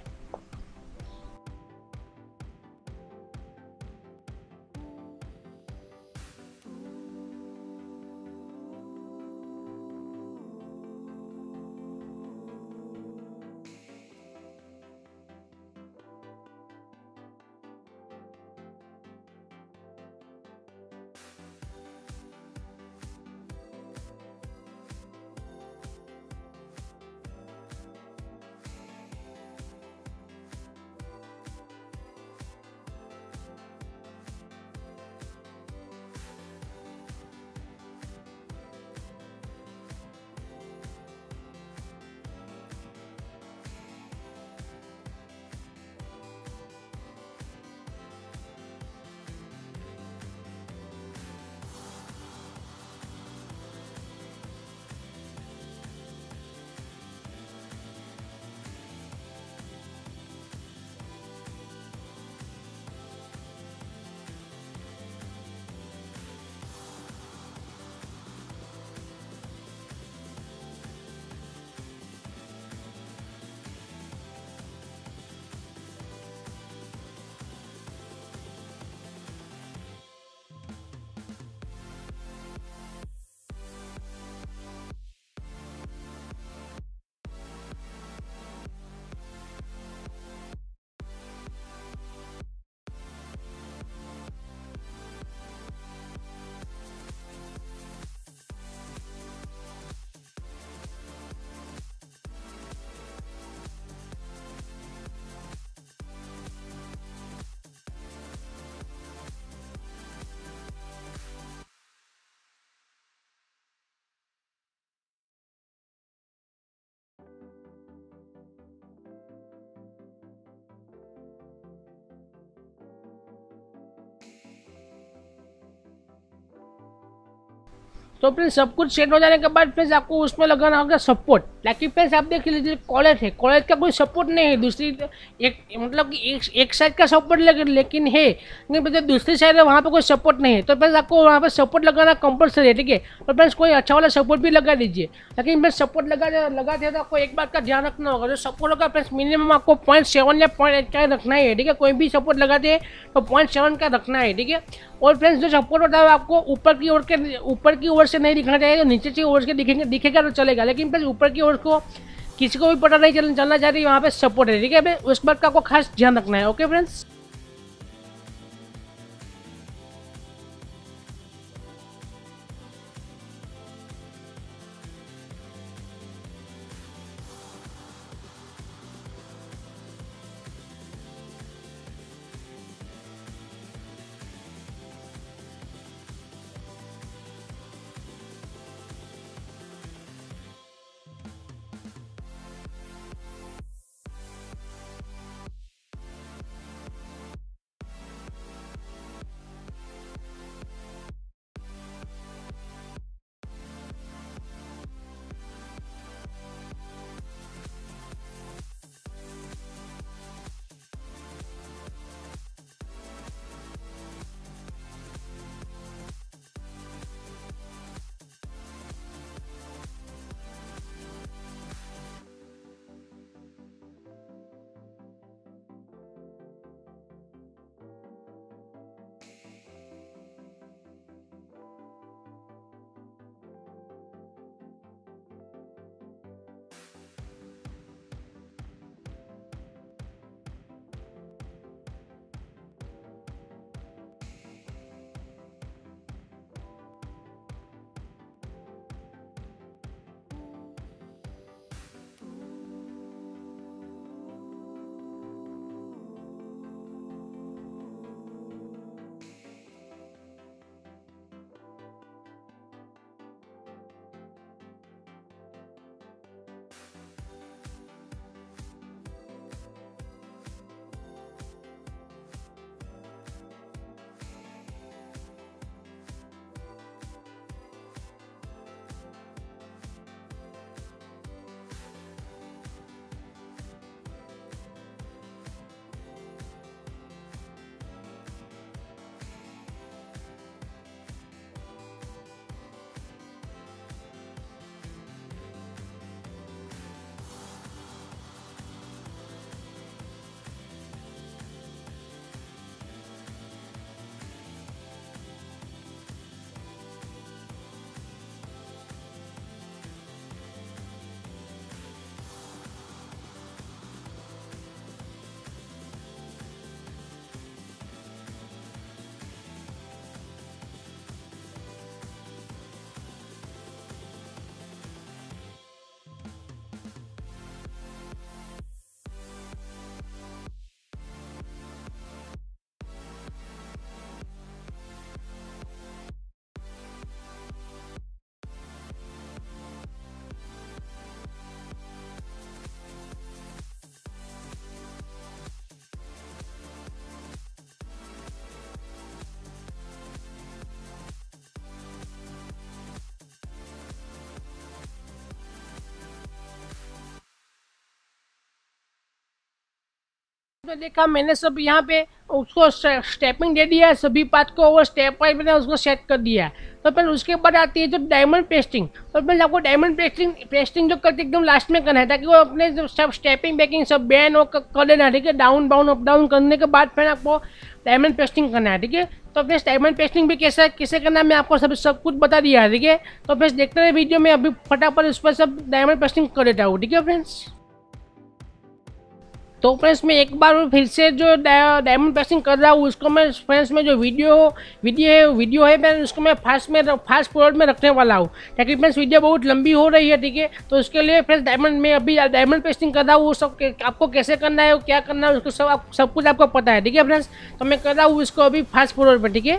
तो फ्रेंड्स सब कुछ सेट हो जाने के बाद फ्रेंड्स आपको उसमें लगाना होगा सपोर्ट। ताकि फ्रेंड्स आप देख लीजिए कॉलेज है, कॉलेज का कोई सपोर्ट नहीं है, दूसरी एक मतलब कि एक साइड का सपोर्ट लेकिन है, लेकिन जो दूसरी साइड है वहाँ पे कोई सपोर्ट नहीं है। तो फ्रेंड्स आपको वहाँ पे सपोर्ट लगाना कंपलसरी है, ठीक है। तो फ्रेंड्स कोई अच्छा वाला सपोर्ट भी लगा दीजिए। लेकिन फ्रेंड्स सपोर्ट लगाते तो आपको एक बात का ध्यान रखना होगा, जो सपोर्ट होगा फ्रेंड्स मिनिमम आपको 0.7 या 0.8 का रखना ही है, ठीक है। कोई भी सपोर्ट लगाते हैं तो 0.7 का रखना है, ठीक है। और फ्रेंड्स जो सपोर्ट होता है आपको ऊपर की ओर से नहीं दिखना चाहिए, नीचे की ओर से दिखेगा तो चलेगा। लेकिन फ्रेंड्स ऊपर की ओर को किसी को भी पता नहीं चलना चाहिए वहाँ पे सपोर्ट है, ठीक है। उस बात का आपको खास ध्यान रखना है। Okay friends. तो देखा मैंने सब यहाँ पे उसको स्टेपिंग दे दिया है, सभी पार्ट को वो स्टेप वाइज मैंने उसको सेट कर दिया है। तो फिर उसके बाद आती है जो डायमंड पेस्टिंग। तो फिर आपको डायमंड पेस्टिंग जो करते एकदम लास्ट में करना है, ताकि वो अपने जो सब स्टेपिंग बैकिंग सब बैन कर देना, ठीक है। डाउन बाउन अप डाउन करने के बाद फिर आपको डायमंड पेस्टिंग करना है, ठीक है। तो फिर डायमंड पेस्टिंग भी कैसे करना है मैं आपको सब कुछ बता दिया है, ठीक है। तो फिर देखते रहे वीडियो में, अभी फटाफट उस पर सब डायमंड पेस्टिंग कर देता हूँ, ठीक है फ्रेंड्स। तो फ्रेंड्स मैं एक बार फिर से जो डायमंड पेस्टिंग कर रहा हूँ उसको मैं फ्रेंड्स में जो वीडियो है मैं उसको मैं फास्ट फॉरवर्ड में रखने वाला हूँ, ताकि फ्रेंड्स वीडियो बहुत लंबी हो रही है, ठीक है। तो उसके लिए फ्रेंड्स डायमंड में अभी डायमंड पेस्टिंग कर रहा हूँ, वो सब आपको कैसे करना है, क्या करना है, उसको सब कुछ आपको पता है, ठीक है फ्रेंड्स। तो मैं कर रहा हूँ इसको अभी फास्ट फॉरवर्ड में, ठीक है।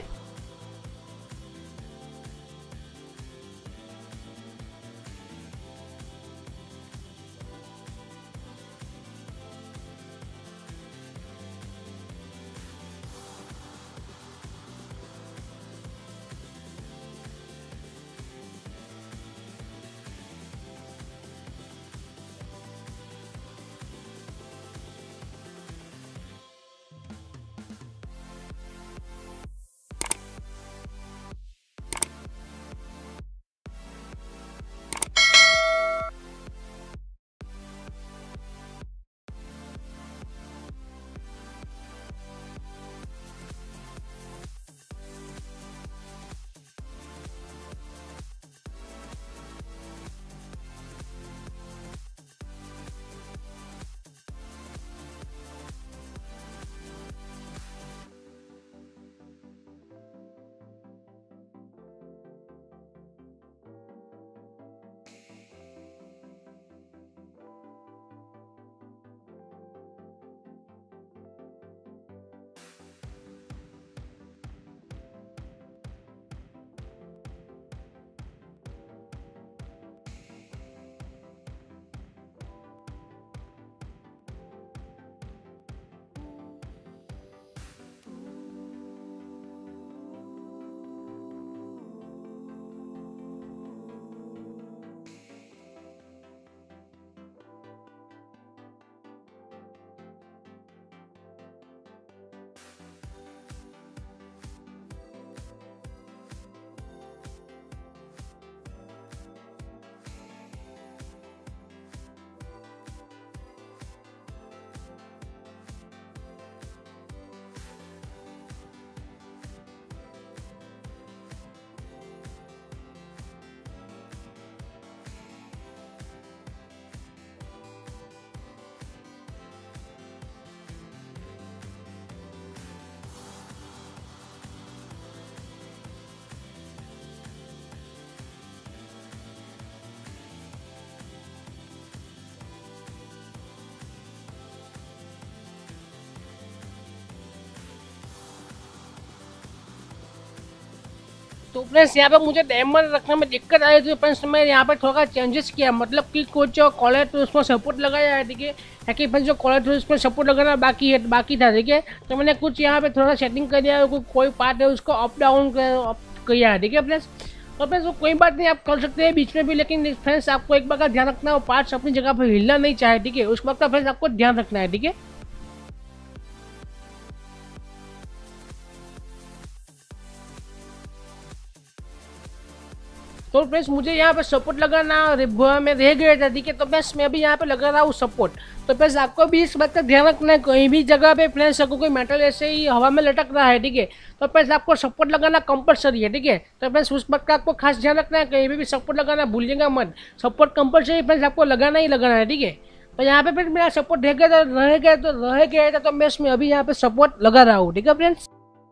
तो फ्रेंड्स यहाँ पे मुझे डायमंड रखने में दिक्कत आई थी फ्रेंड्स, मैं यहाँ पे थोड़ा चेंजेस किया, मतलब कि कुछ जो कॉलर टूल्स पर सपोर्ट लगाया है, ठीक है कि फ्रेंड्स जो कॉलर टूल्स पर सपोर्ट लगाना बाकी था, ठीक है। तो मैंने कुछ यहाँ पे थोड़ा सेटिंग कर दिया, कोई पार्ट है उसको अप डाउन किया है, ठीक है फ्रेंड्स। तो फ्रेंड्स वो कोई बात नहीं, आप कर सकते हैं बीच में भी, लेकिन फ्रेंड्स आपको एक बार का ध्यान रखना है, वो पार्ट्स अपनी जगह पर हिलना नहीं चाहे, ठीक है, उस वक्त का फ्रेंड्स आपको ध्यान रखना है, ठीक है। तो फ्रेंड्स मुझे यहाँ पे सपोर्ट लगाना में रह गया था, ठीक है। तो फ्रेंड्स मैं भी यहाँ पे लगा रहा हूँ सपोर्ट। तो फ्रेंड्स आपको भी इस बात का ध्यान रखना है, कहीं भी जगह पे फ्रेंड्स आपको कोई मेटल ऐसे ही हवा में लटक रहा है, ठीक है, तो फ्रेंड्स आपको सपोर्ट लगाना कंपलसरी है, ठीक है। तो फ्रेंड्स उस बात का आपको खास ध्यान रखना है, कहीं भी सपोर्ट लगाना भूलिएगा मत, सपोर्ट कंपलसरी फ्रेंड्स आपको लगाना ही लगाना है, ठीक है। तो यहाँ पे फिर मेरा सपोर्ट रह गया था, तो मैं इसमें अभी यहाँ पे सपोर्ट लगा रहा हूँ, ठीक है फ्रेंड्स।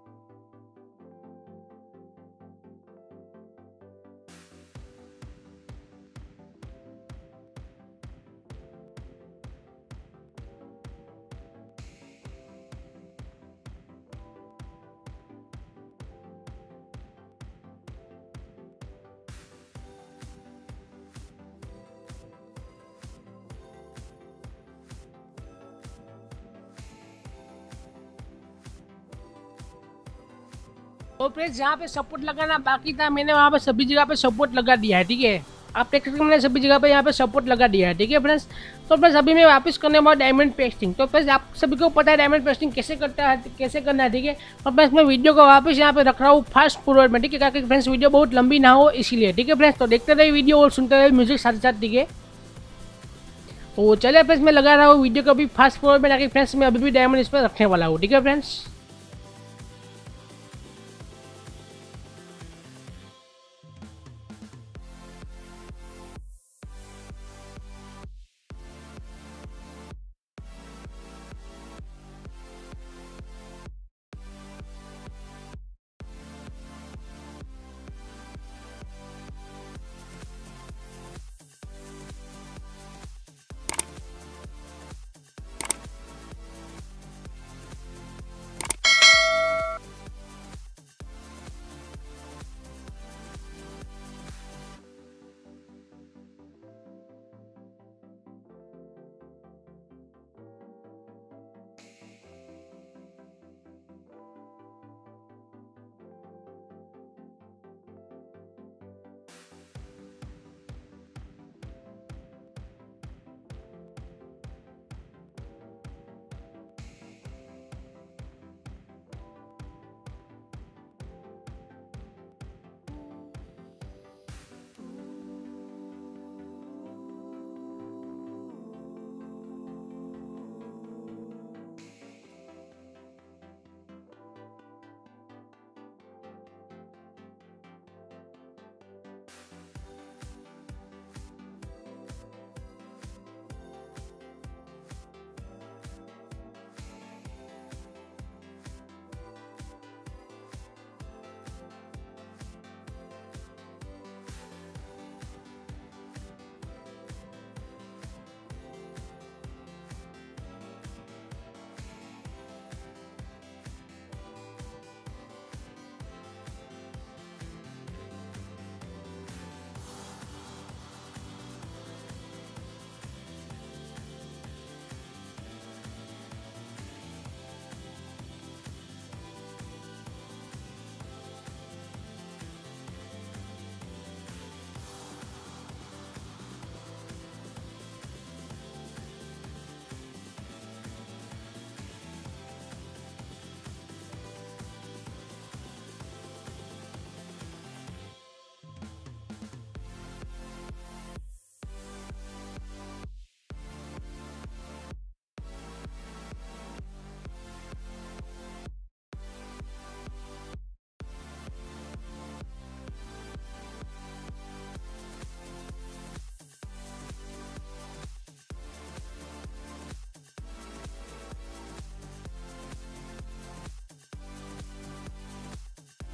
तो फ्रेंड्स जहाँ पे सपोर्ट लगाना बाकी था, मैंने वहाँ पे सभी जगह पे सपोर्ट लगा दिया है, ठीक है। आप देख सकते हैं मैंने सभी जगह पे यहाँ पे सपोर्ट लगा दिया है, ठीक है फ्रेंड्स। तो फ्रेंड्स अभी मैं वापस करने वाला डायमंड पेस्टिंग। तो फ्रेंड्स आप सभी को पता है डायमंड पेस्टिंग कैसे करता है, कैसे करना है, ठीक है। तो फ्रेंड्स मैं वीडियो को वापस यहाँ पे रख रहा हूँ फास्ट फॉरवर्ड में, ठीक है, ताकि फ्रेंड्स वीडियो बहुत लंबी ना हो इसीलिए, ठीक है फ्रेंड्स। तो देखते रहिए वीडियो और सुनते रहिए म्यूजिक साथ साथ, ठीक है। तो चलिए फ्रेंड्स मैं लगा रहा हूँ वीडियो को अभी फास्ट फॉरवर्ड में, ताकि फ्रेंड्स मैं अभी भी डायमंड इस पर रखने वाला हूँ, ठीक है फ्रेंड्स।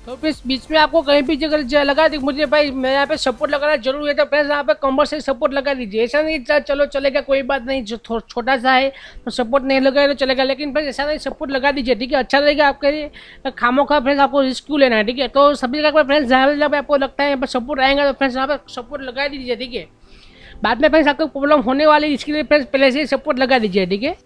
तो फिर बीच में आपको कहीं भी जगह लगा दी मुझे भाई मैं यहाँ पे सपोर्ट लगाना जरूर है, तो फ्रेंड्स यहाँ पे कमर से सपोर्ट लगा दीजिए। ऐसा नहीं चलो चलेगा कोई बात नहीं, जो छोटा सा है तो सपोर्ट नहीं लगाए तो चलेगा, लेकिन फ्रेंड्स ऐसा नहीं, सपोर्ट लगा दीजिए, ठीक है। अच्छा रहेगा आपके लिए, खामों का फ्रेंड्स आपको रिस्क क्यों लेना है, ठीक है। तो सभी जगह पर फ्रेंड्स जब आपको लगता है यहाँ पर सपोर्ट आएगा तो फ्रेंड्स यहाँ पर सपोर्ट लगा दीजिए, ठीक है। बाद में फ्रेंड्स आपको प्रॉब्लम होने वाली, इसके लिए फ्रेंड्स पहले से ही सपोर्ट लगा दीजिए, ठीक है।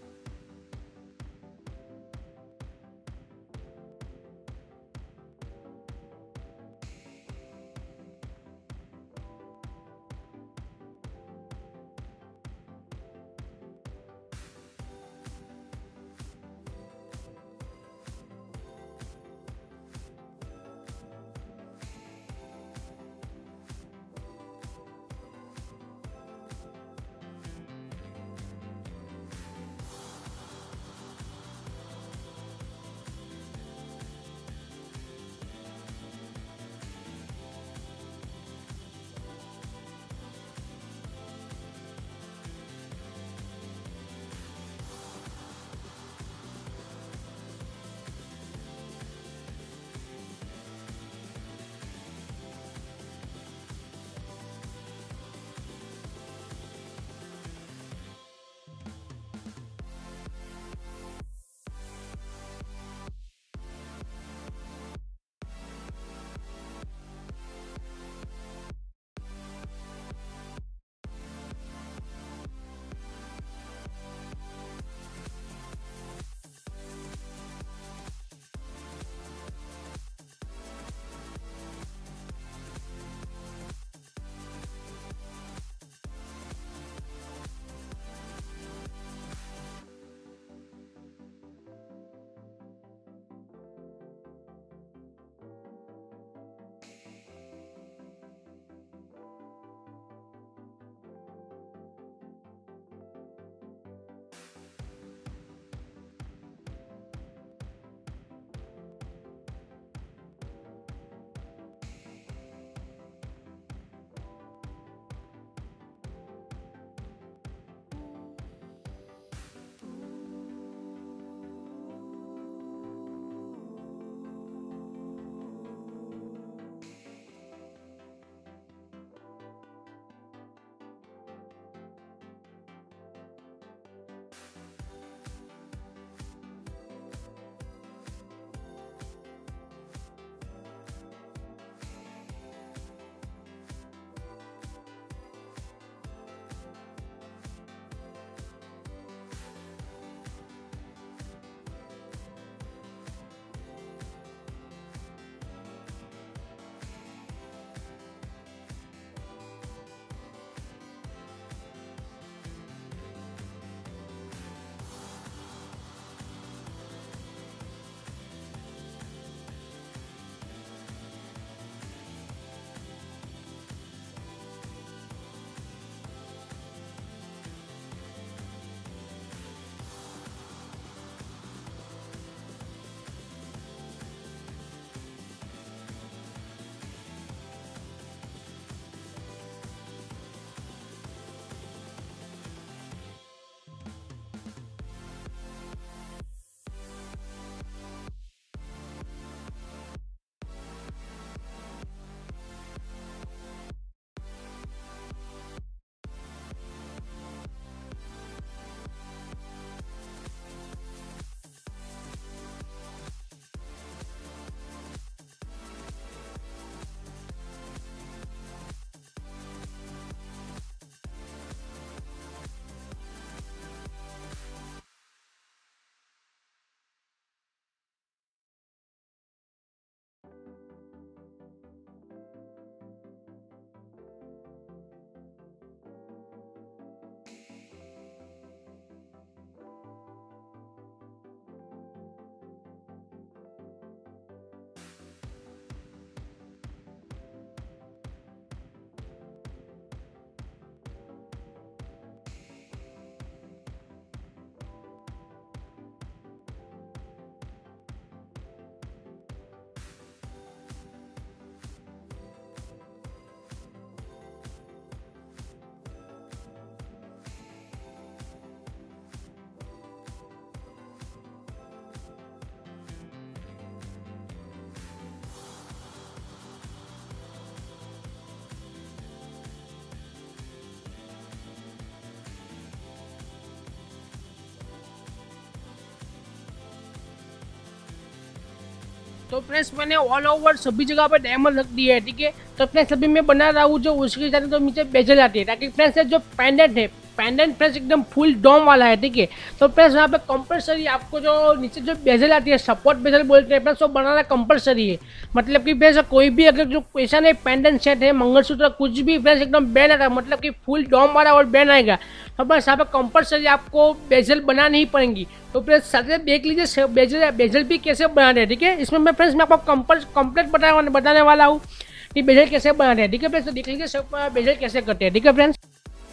तो फ्रेंड्स मैंने ऑल ओवर सभी जगह पे डायमंड रख दिया है, ठीक है। तो फ्रेंड्स अभी मैं बना रहा हूँ जो उसके साथ तो नीचे बेजल आती है, ताकि फ्रेंड्स जो पेंडेंट है, पेंडेंट फ्रेंड्स एकदम फुल डोम वाला है, ठीक है। तो फ्रेंड्स यहाँ पे कंपलसरी आपको जो नीचे जो बेजल आती है, सपोर्ट बेजल बोलते हैं फ्रेंड्स, वो बनाना कंपलसरी है। मतलब कि फ्रेंड्स कोई भी अगर जो ऐसा नहीं पेंडेंट सेट है, मंगलसूत्र कुछ भी फ्रेंड्स एकदम बैन आएगा, मतलब कि फुल डोम वाला और बैन आएगा। तो बस यहाँ पे कंपलसरी आपको बेजल बनानी ही पड़ेंगी। तो फ्रेंड्स साथ देख लीजिए बेजल बेजल भी कैसे बनाते हैं, ठीक है। इसमें मैं फ्रेंड्स मैं आपको कंप्लीट बताने वाला हूँ कि बेजल कैसे बनाते हैं, ठीक है फ्रेंड्स। तो देख लीजिए बेजल कैसे करते हैं, ठीक है फ्रेंड्स।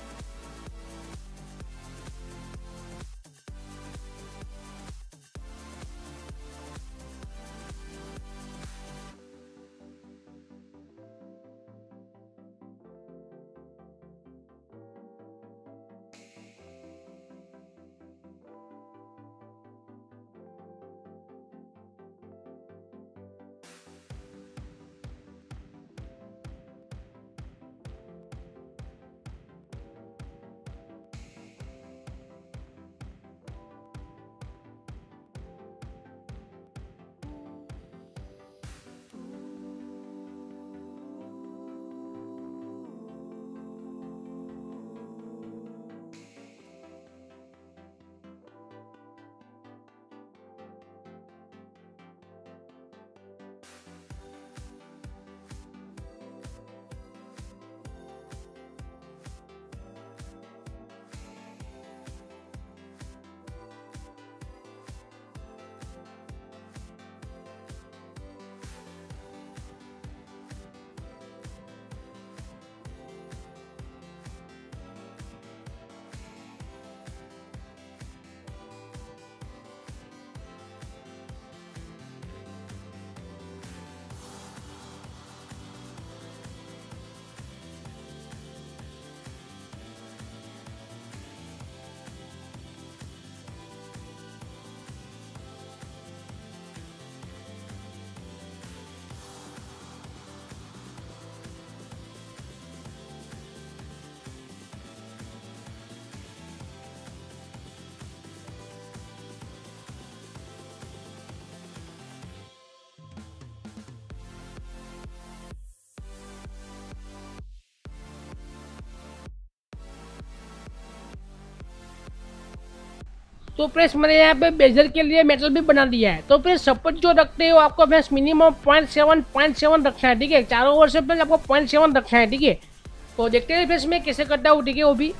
तो फ्रेंड्स मैंने यहाँ पे बेजल के लिए मेटल भी बना दिया है। तो फ्रेंड्स सपोर्ट जो रखते हो आपको फ्रेंड्स मिनिमम 0.7 रखना है, ठीक है। चारों ओर से फ्रेंड्स आपको 0.7 रखना है, ठीक है। तो देखते हैं फ्रेंड्स मैं कैसे करता हूँ, ठीक है वो भी।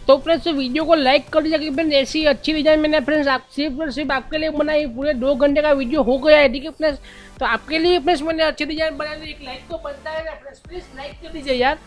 तो फ्रेंड्स वीडियो को लाइक कर दीजिए फ्रेंड्स। ऐसी अच्छी डिजाइन मैंने फ्रेंड्स आप सिर्फ आपके लिए बनाई। पूरे 2 घंटे का वीडियो हो गया है, ठीक है फ्रेंड्स। तो आपके लिए फ्रेंड्स मैंने अच्छी डिजाइन बनाई, तो एक लाइक तो बनता है ना फ्रेंड्स, प्लीज लाइक कर दीजिए यार।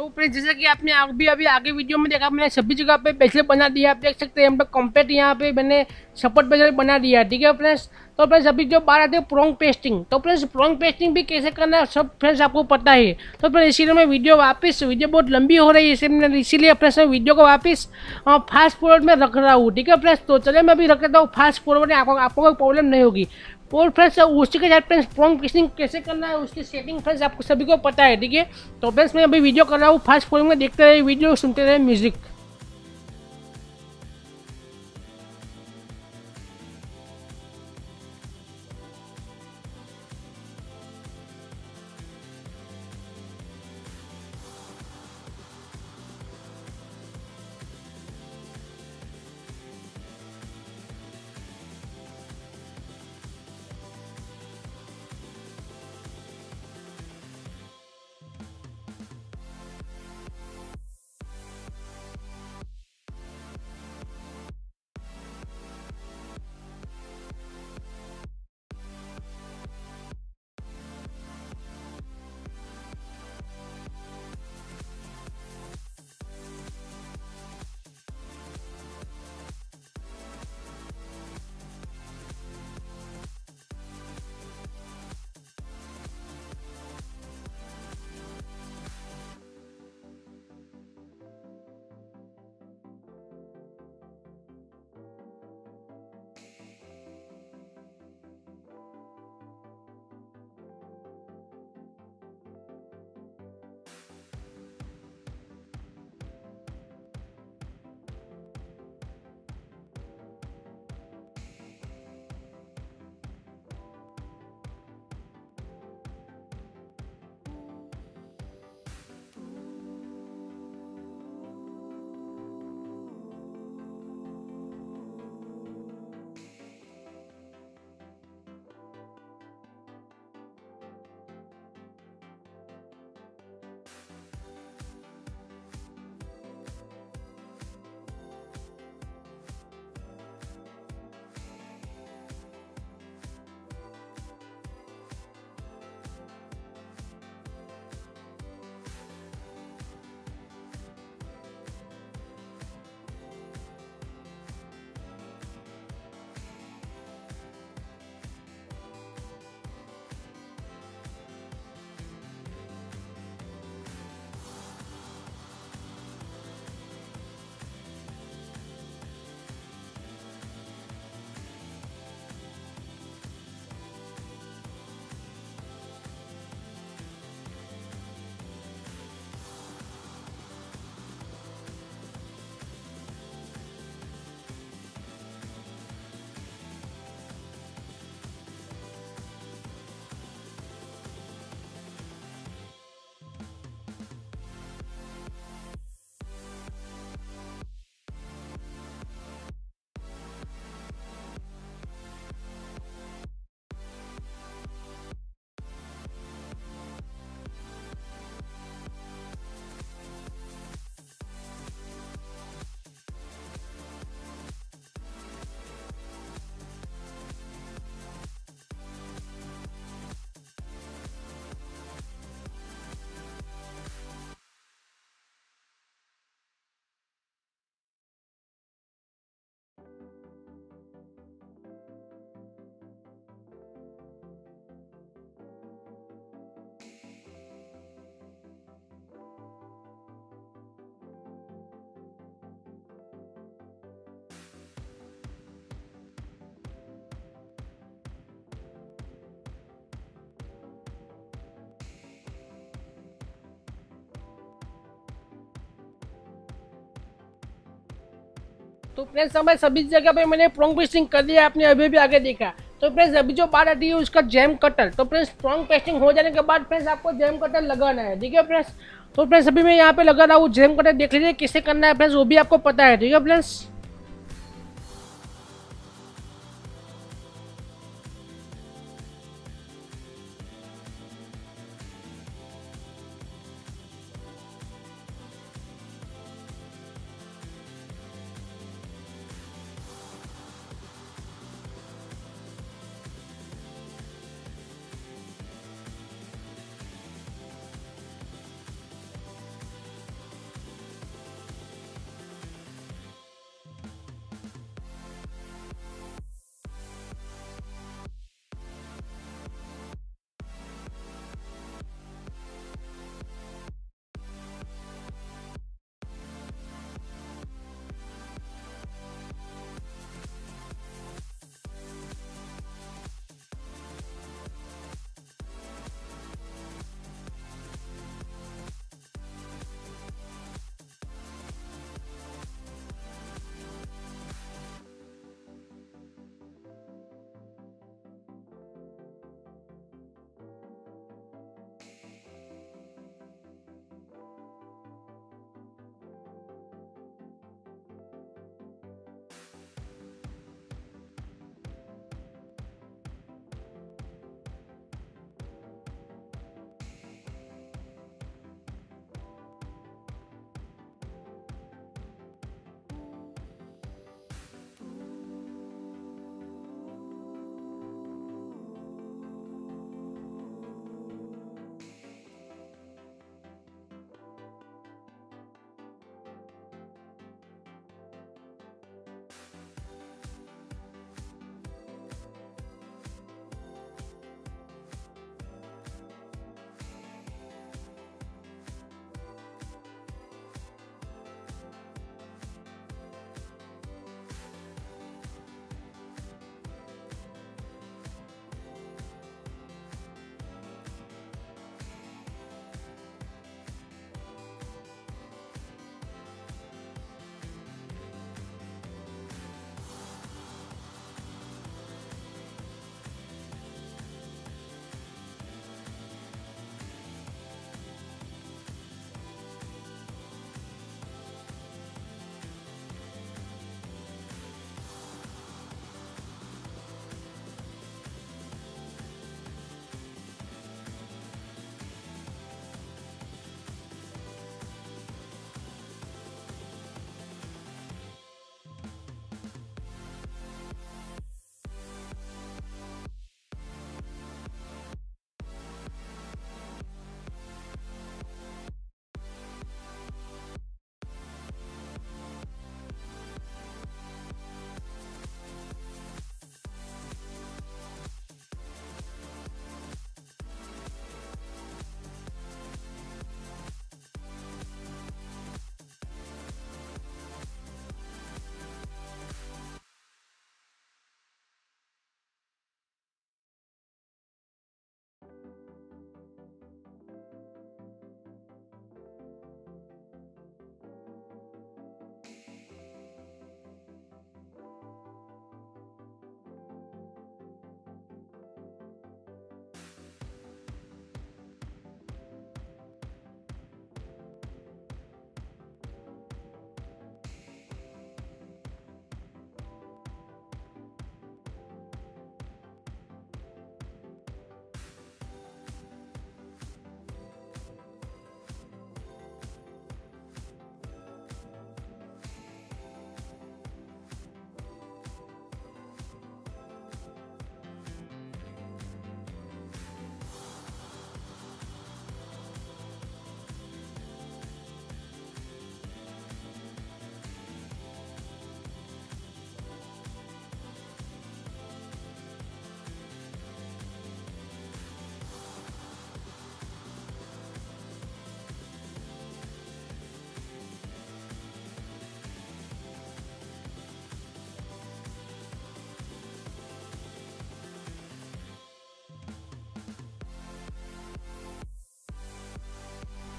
तो फ्रेंड्स जैसा कि आपने अभी अभी आगे वीडियो में देखा, मैंने सभी जगह पे बेजल बना दिया। आप देख सकते हैं हम लोग कम्प्लीट यहाँ पे मैंने सपोर्ट बेजल बना दिया, ठीक है फ्रेंड्स। तो फ्रेंड्स अभी जो बात आती है प्रॉन्ग पेस्टिंग, तो फ्रेंड्स प्रॉन्ग पेस्टिंग भी कैसे करना है सब फ्रेंड्स आपको पता है। तो फ्रेंड्स इसीलिए मैं वीडियो बहुत लंबी हो रही है, इसीलिए फ्रेंड्स मैं वीडियो को वापस फास्ट फॉरवर्ड में रख रहा हूँ, ठीक है फ्रेंड्स। तो चलिए मैं अभी रख देता हूँ फास्ट फॉरवर्ड में, आपको कोई प्रॉब्लम नहीं होगी। और फ्रेंड्स उसी के साथ फ्रेंड्स प्रॉन्ग पेस्टिंग कैसे करना है उसकी सेटिंग फ्रेंड्स आपको सभी को पता है, ठीक है। तो फ्रेंड्स मैं अभी वीडियो कर रहा हूँ फास्ट फॉरवर्ड में, देखते रहे वीडियो, सुनते रहे म्यूजिक। तो फ्रेंड्स हमारे सभी जगह पे मैंने प्रॉन्ग पेस्टिंग कर दिया, आपने अभी भी आगे देखा। तो फ्रेंड्स अभी जो बात आती है उसका जैम कटर, तो फ्रेंड्स प्रॉन्ग पेस्टिंग हो जाने के बाद फ्रेंड्स आपको जैम कटर लगाना है, ठीक है फ्रेंड्स। तो फ्रेंड्स अभी मैं यहाँ पे लगा रहा हूँ जैम कटर, देख लीजिए किसे करना है फ्रेंड्स, वो भी आपको पता है, ठीक है फ्रेंड्स।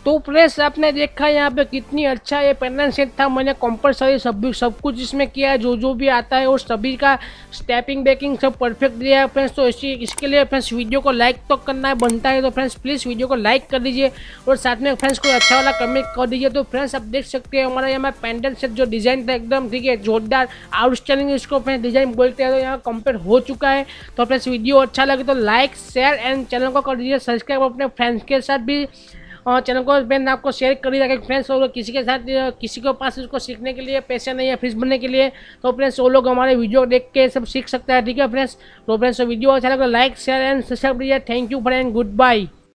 तो फ्रेंड्स आपने देखा यहाँ पे कितनी अच्छा ये पेंडेंट सेट था। मैंने कंपलसरी सब कुछ इसमें किया है, जो भी आता है और सभी का स्टेपिंग बेकिंग सब परफेक्ट दिया है फ्रेंड्स। तो इसके लिए फ्रेंड्स वीडियो को लाइक तो करना है बनता है, तो फ्रेंड्स प्लीज़ वीडियो को लाइक कर दीजिए और साथ में फ्रेंड्स कोई अच्छा वाला कमेंट कर दीजिए। तो फ्रेंड्स आप देख सकते हैं हमारा यहाँ पेंडेंट सेट जो डिज़ाइन था एकदम ठीक है जोरदार आउटस्टैंडिंग इसको फ्रेंड्स डिज़ाइन बोलते हैं, तो यहाँ कंप्लीट हो चुका है। तो फ्रेंड्स वीडियो अच्छा लगे तो लाइक शेयर एंड चैनल को कर दीजिए सब्सक्राइब, अपने फ्रेंड्स के साथ भी और चैनल को मैंने आपको शेयर कर दिया कि फ्रेंड्स वो लोग किसी के साथ किसी के पास उसको सीखने के लिए पैसे नहीं है फीस भरने के लिए, तो फ्रेंड्स वो लोग हमारे वीडियो देख के सब सीख सकता है। ठीक है फ्रेंड्स, तो फ्रेंड्स वीडियो अच्छा लगा लाइक शेयर एंड सब्सक्राइब कीजिए। Thank you friend, good bye.